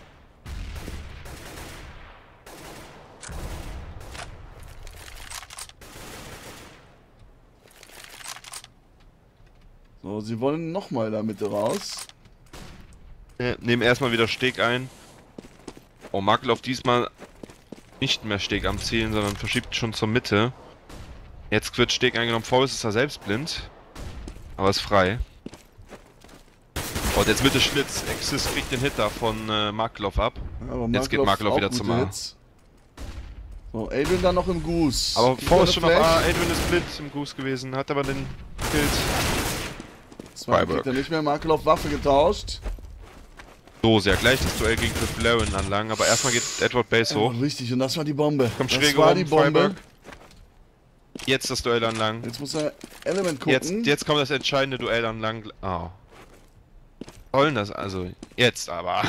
So, sie wollen nochmal da Mitte raus. Nehmen erstmal wieder Steg ein. Oh, Markloff diesmal nicht mehr Steg am Zielen, sondern verschiebt schon zur Mitte. Jetzt wird Steg eingenommen. Forrest ist da selbst blind. Aber ist frei. Und jetzt Mitte Schlitz. Exis kriegt den Hit da von Markloff ab. Ja, aber Jetzt geht Markloff auch wieder gute zum A. Hits. So, Adrian dann noch im Goose. Aber Gibt Forrest er schon eine auf A. Flash? Adrian ist blind im Goose gewesen. Hat aber den Kill. Zwei Freiburg. kriegt er nicht mehr. Markloff Waffe getauscht. So, sehr gleich das Duell gegen Cliff Blaren anlangen. Aber erstmal geht Edward Base hoch. Ja, richtig, und das war die Bombe. Kommt das schräg war rum, die Bombe. Freiburg. Jetzt das Duell anlangen. Jetzt muss er Element gucken. Jetzt kommt das entscheidende Duell anlangen. Oh. Sollen das also? Jetzt aber.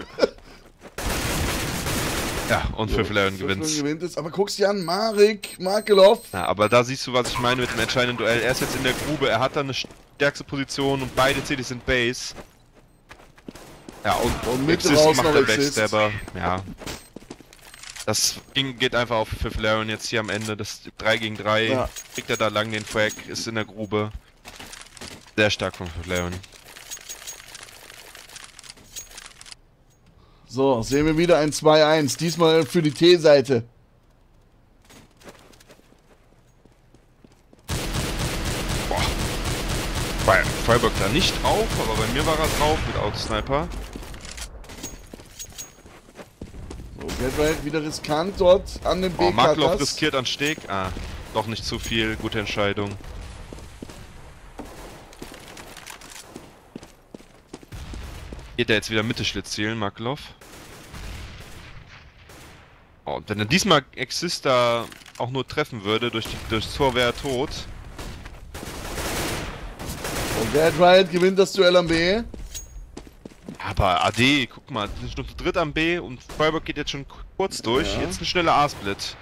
Ja, und für Flaren gewinnt's. gewinnt es. Aber guck's dir an, Markelov. Ja, aber da siehst du, was ich meine mit dem entscheidenden Duell. Er ist jetzt in der Grube, er hat da eine stärkste Position und beide CDs sind Base. Ja, und Mitte Exist raus macht noch der Exist. Backstabber. Ja. Das geht einfach auf für Flaren jetzt hier am Ende. Das 3 gegen 3. Ja. Kriegt er da lang den Frag, ist in der Grube. Sehr stark von Flaren. So, sehen wir wieder ein 2-1. Diesmal für die T-Seite. Bei Freiburg da nicht drauf, aber bei mir war er drauf mit Autosniper. So, Getright wieder riskant dort an dem Oh, Markloff B-Katas. riskiert an Steg. Ah, doch nicht zu viel. Gute Entscheidung. Geht er jetzt wieder Mitte-Schlitz zielen, Markloff. Oh, und wenn er diesmal Exista auch nur treffen würde, durchs Tor wäre er tot. Und Getright gewinnt das Duell am B. Aber AD, guck mal, die sind schon zu dritt am B und Freiburg geht jetzt schon kurz durch. Ja. Jetzt ein schneller A-Split.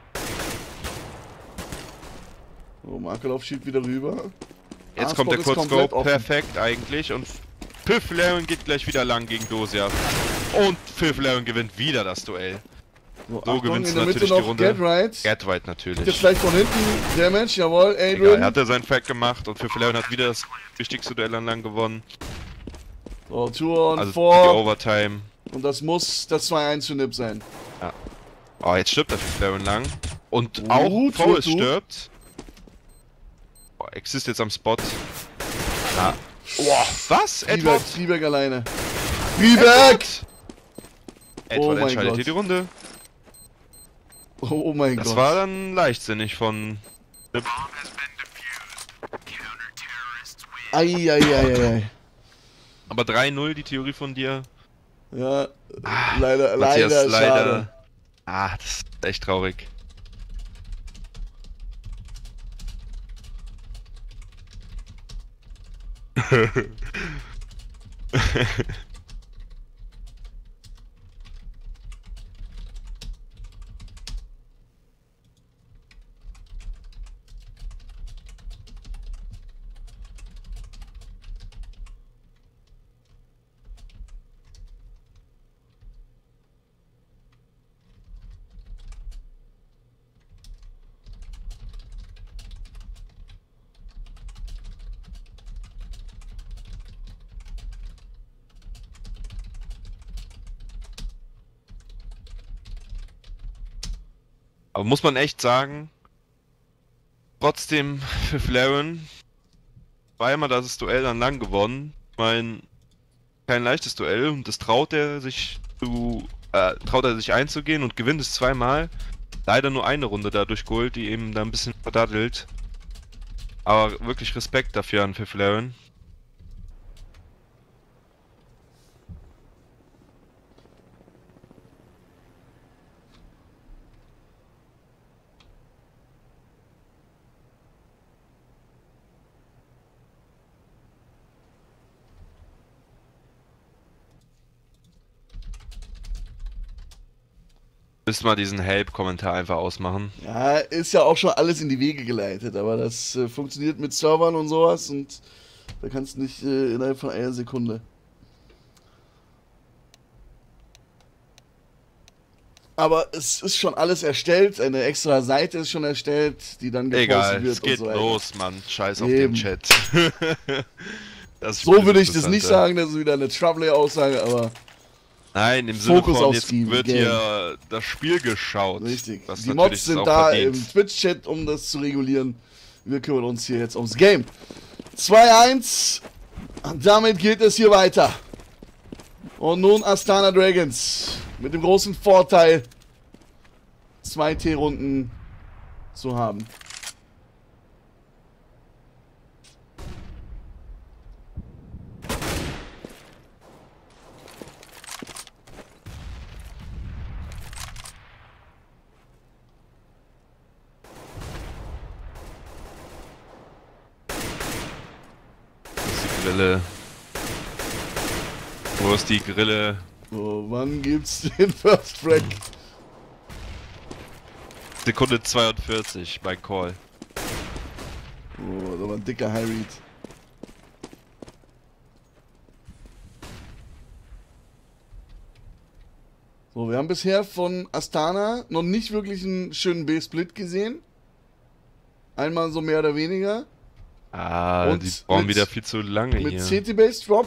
So, Markelov schiebt wieder rüber. Jetzt A-Spot kommt der ist komplett Kurzscope, offen. perfekt eigentlich. Und Phil Flaren geht gleich wieder lang gegen Dosia. Und Phil Flaren gewinnt wieder das Duell. So, So Achtung, gewinnst in du der Mitte natürlich die noch Runde. Getright. Getright Jetzt natürlich. vielleicht von hinten Damage, jawohl, Egal, Adrian. hat er seinen Fact gemacht und Phil Flaren hat wieder das wichtigste Duell an lang gewonnen. So, 2 on Also die 4. Overtime. Und das muss das 2-1 für Nip sein. Oh, jetzt stirbt der Phil Flaren lang. Und Gut, auch Foul gut. stirbt. Oh, Exist jetzt am Spot. Ah. Oh, was? Edward? Triebwerk alleine. Triebwerk! Edward mein entscheidet Gott. hier die Runde. Oh mein Das Gott. war dann leichtsinnig von... Eieieiei. Aber 3-0 die Theorie von dir. Ja, leider, Matthias, leider, schade. Ah, das ist echt traurig. Aber muss man echt sagen, trotzdem für Flaren zweimal das Duell dann lang gewonnen. Ich meine, kein leichtes Duell und das traut er sich einzugehen und gewinnt es zweimal. Leider nur eine Runde dadurch geholt, die eben da ein bisschen verdattelt. Aber wirklich Respekt dafür an für Flaren. Müssen wir diesen Help-Kommentar einfach ausmachen. Ja, ist ja auch schon alles in die Wege geleitet, aber das funktioniert mit Servern und sowas und da kannst du nicht innerhalb von einer Sekunde. Aber es ist schon alles erstellt, eine extra Seite ist schon erstellt, die dann gepostet Egal, wird es geht und so weiter. los, Mann. Scheiß auf Eben. den Chat. Das ist So viel würde ich das nicht interessanter. sagen, das ist wieder eine Trouble-Aussage, aber Nein, im Sinne Fokus von, aufs jetzt Game. wird hier das Spiel geschaut. richtig. Was Die natürlich Mods es sind auch da verdient. im Twitch-Chat, um das zu regulieren. Wir kümmern uns hier jetzt ums Game. 2-1. Und damit geht es hier weiter. Und nun Astana Dragons. Mit dem großen Vorteil, 2 T-Runden zu haben. Die Grille. Wo ist die Grille? So, wann gibt's den First Frag? Sekunde 42 bei Call. Oh, da war ein dicker High Read. So, wir haben bisher von Astana noch nicht wirklich einen schönen B-Split gesehen. Einmal so mehr oder weniger. Ah, Und die brauchen mit- wieder viel zu lange Mit hier. CT-Base-Drop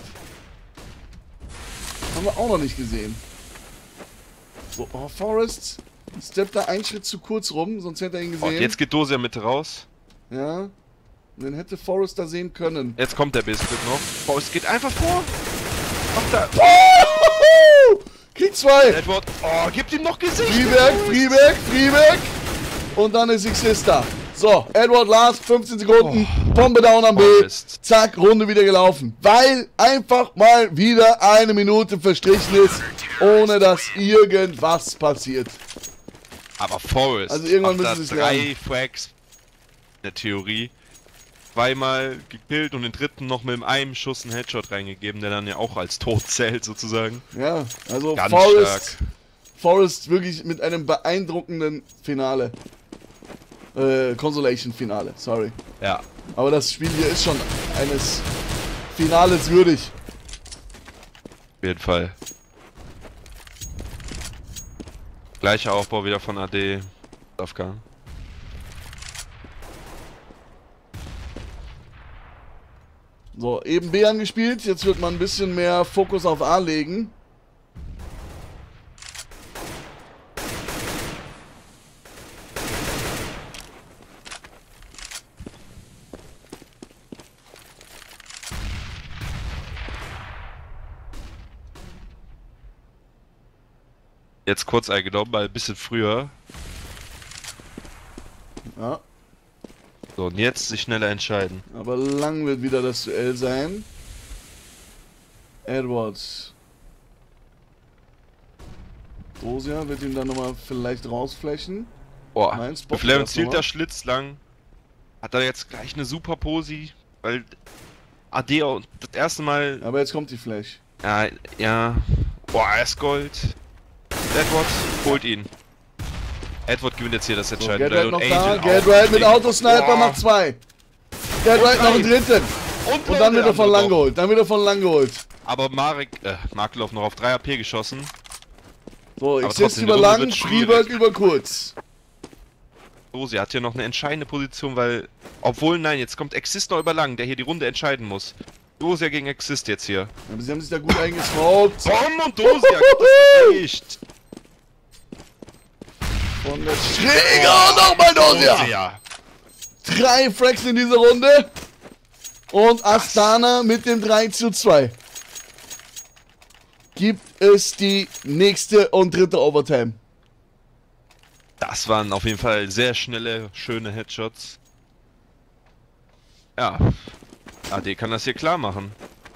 haben wir auch noch nicht gesehen. So, oh, Forrest steppt da einen Schritt zu kurz rum, sonst hätte er ihn Oh, gesehen. jetzt geht Dosia Mitte raus. Ja. Den hätte Forrest da sehen können. Jetzt kommt der B-Split noch. Forrest geht einfach vor. Macht da. Oh! Krieg 2! Edward. Oh, gibt ihm noch Gesicht. Freeback! Und dann ist Xis da. So, Edward last, 15 Sekunden, Bombe down am B. Forrest. Zack, Runde wieder gelaufen. Weil einfach mal wieder eine Minute verstrichen ist, ohne dass irgendwas passiert. Aber Forrest. Also irgendwann macht müssen da sie es 3 Frags in der Theorie. Zweimal gekillt und den dritten noch mit einem Schuss einen Headshot reingegeben, der dann ja auch als tot zählt sozusagen. Ja, also Ganz Forrest wirklich mit einem beeindruckenden Finale. Consolation-Finale, sorry. Ja. Aber das Spiel hier ist schon eines Finales würdig. Auf jeden Fall. Gleicher Aufbau wieder von AD. Afghan. So, eben B angespielt, jetzt wird man ein bisschen mehr Fokus auf A legen. Jetzt kurz eingenommen, weil ein bisschen früher. Ja, So, und jetzt sich schneller entscheiden. aber lang wird wieder das Duell sein. Edwards. Dosia wird ihn dann nochmal vielleicht rausflächen. Boah, Nein, Spot McLaren erst zielt nochmal. da schlitzlang. Hat er jetzt gleich eine super Posi, weil AD auch das erste Mal. Aber jetzt kommt die Flash. Ja, ja. Boah, er ist Gold. Edward holt ihn. Edward gewinnt jetzt hier das So, entscheidende Get Right Duell noch und da. Angel Get auch. Right mit Autosniper Boah. macht 2. Get Right noch einen dritten. Und dann wird er von lang geholt. Dann wird er von lang geholt. Aber Markelov noch auf 3 AP geschossen. So, Aber Xis trotzdem, über die Runde lang, wird schwierig. Freeberg über kurz. So, sie hat hier noch eine entscheidende Position, weil. Obwohl, nein, jetzt kommt Exist noch über lang, der hier die Runde entscheiden muss. Dosia gegen Exist jetzt hier. Aber sie haben sich da gut eingesmoked. Bomb und Dosia gibt das Gesicht. Von der Schräge und nochmal Dosia. 3 Frags in dieser Runde. Und Astana mit dem 3:2. Gibt es die nächste und dritte Overtime. Das waren auf jeden Fall sehr schnelle, schöne Headshots. Ja. AD kann das hier klar machen.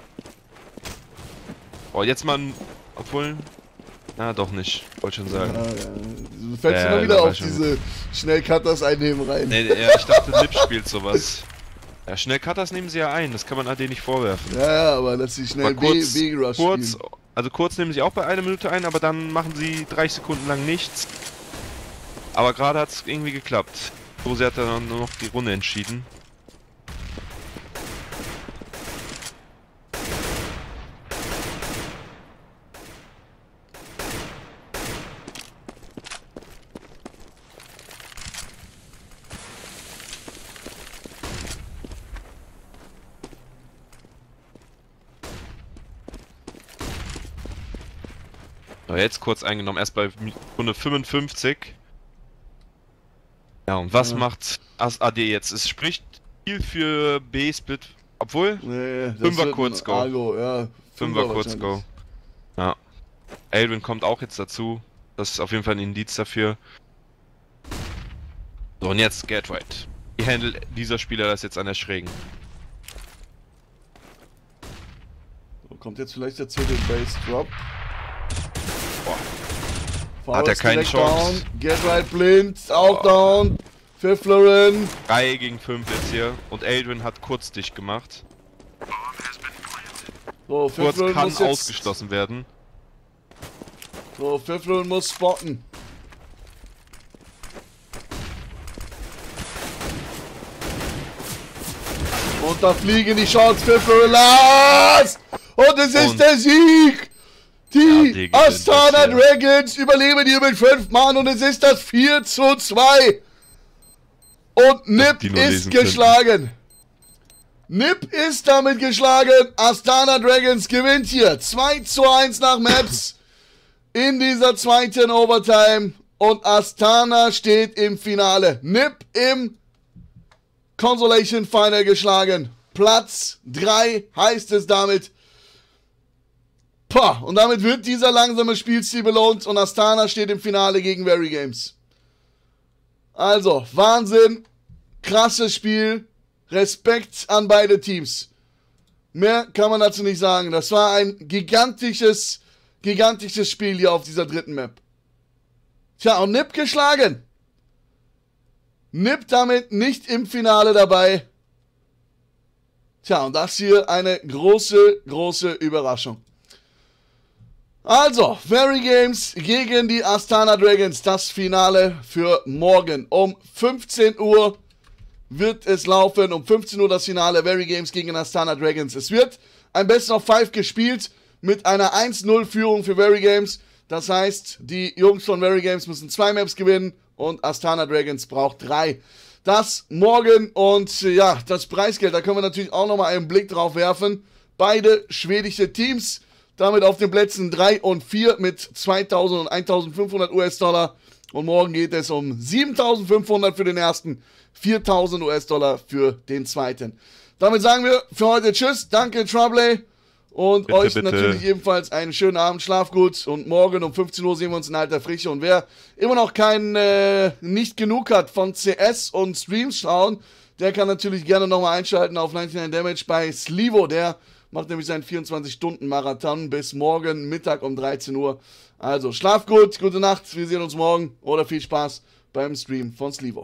Oh, jetzt mal ein. Obwohl. Na, doch nicht. Wollte schon sagen. Du fällst Ja, immer wieder da war auf schon. diese Schnellcutters einnehmen rein. Nee, ja, ich dachte, Nip spielt sowas. Ja, schnell Cutters nehmen sie ja ein, das kann man AD nicht vorwerfen. Ja, aber dass sie schnell Aber kurz, B-Rush kurz, spielen. also kurz nehmen sie auch bei 1 Minute ein, aber dann machen sie 30 Sekunden lang nichts. Aber gerade hat es irgendwie geklappt. Dosia hat dann nur noch die Runde entschieden. So, jetzt kurz eingenommen, erst bei Runde 55. Ja, und was Ja. macht AD jetzt? Es spricht viel für B-Split, obwohl Nee, das Fünfer wird ein Kurzgo. Argo, ja. 5er kurz wahrscheinlich. Go. Ja. Elvin kommt auch jetzt dazu. Das ist auf jeden Fall ein Indiz dafür. So, und jetzt Get Right. Wie handelt dieser Spieler das jetzt an der Schrägen? So, kommt jetzt vielleicht der zweite Base Drop. Boah. Hat er keine Chance. Down. Get Right blind, auch down. Für Florin. 3 gegen 5 jetzt hier. Und Eldrin hat kurz dicht gemacht. So, Kurz Florin kann muss jetzt. ausgeschlossen werden. So, Florin muss spotten. Und da fliegen die Shots für Florin last. Und es ist Und- der Sieg Die Astana Dragons überleben hier mit 5 Mann und es ist das 4:2. Und Nip ist geschlagen. Nip ist damit geschlagen. Astana Dragons gewinnt hier 2:1 nach Maps in dieser zweiten Overtime. Und Astana steht im Finale. Nip im Consolation Final geschlagen. Platz 3 heißt es damit. Und damit wird dieser langsame Spielstil belohnt und Astana steht im Finale gegen Very Games. Also, Wahnsinn, krasses Spiel, Respekt an beide Teams. Mehr kann man dazu nicht sagen. Das war ein gigantisches Spiel hier auf dieser dritten Map. Tja, und Nip geschlagen. Nip damit nicht im Finale dabei. Tja, und das hier eine große Überraschung. Also, Very Games gegen die Astana Dragons, das Finale für morgen. Um 15 Uhr wird es laufen, um 15 Uhr das Finale, Very Games gegen Astana Dragons. Es wird ein Best of 5 gespielt mit einer 1:0 Führung für Very Games. Das heißt, die Jungs von Very Games müssen 2 Maps gewinnen und Astana Dragons braucht 3. Das morgen und ja, das Preisgeld, da können wir natürlich auch nochmal einen Blick drauf werfen. Beide schwedische Teams. Damit auf den Plätzen 3 und 4 mit 2.000 und 1.500 US-Dollar. Und morgen geht es um 7.500 für den ersten, 4.000 US-Dollar für den zweiten. Damit sagen wir für heute Tschüss, danke Trouble und bitte, euch natürlich ebenfalls einen schönen Abend, schlaf gut. Und morgen um 15 Uhr sehen wir uns in alter Frische. Und wer immer noch nicht genug hat von CS und Streams schauen, der kann natürlich gerne nochmal einschalten auf 99 Damage bei Slivo, der macht nämlich seinen 24-Stunden-Marathon bis morgen Mittag um 13 Uhr. Also schlaf gut, gute Nacht, wir sehen uns morgen oder viel Spaß beim Stream von Slivo.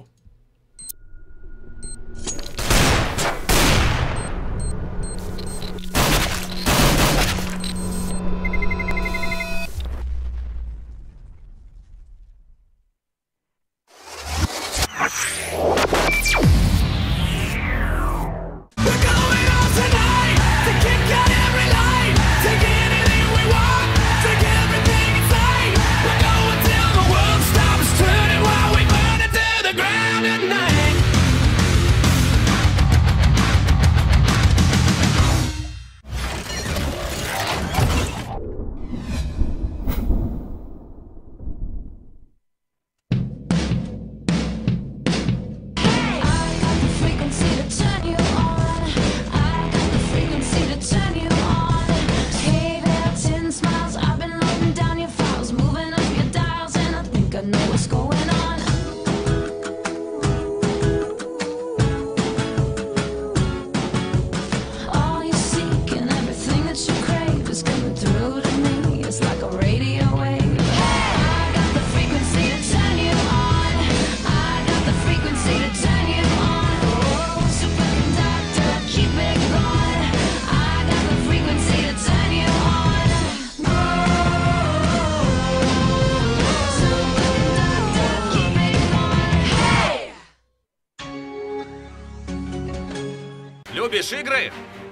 Любишь игры?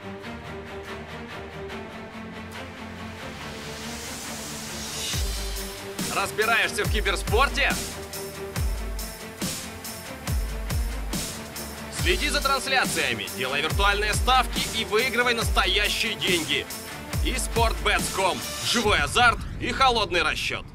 Разбираешься в киберспорте? Следи за трансляциями, делай виртуальные ставки и выигрывай настоящие деньги. eSportBets.com. Живой азарт и холодный расчет.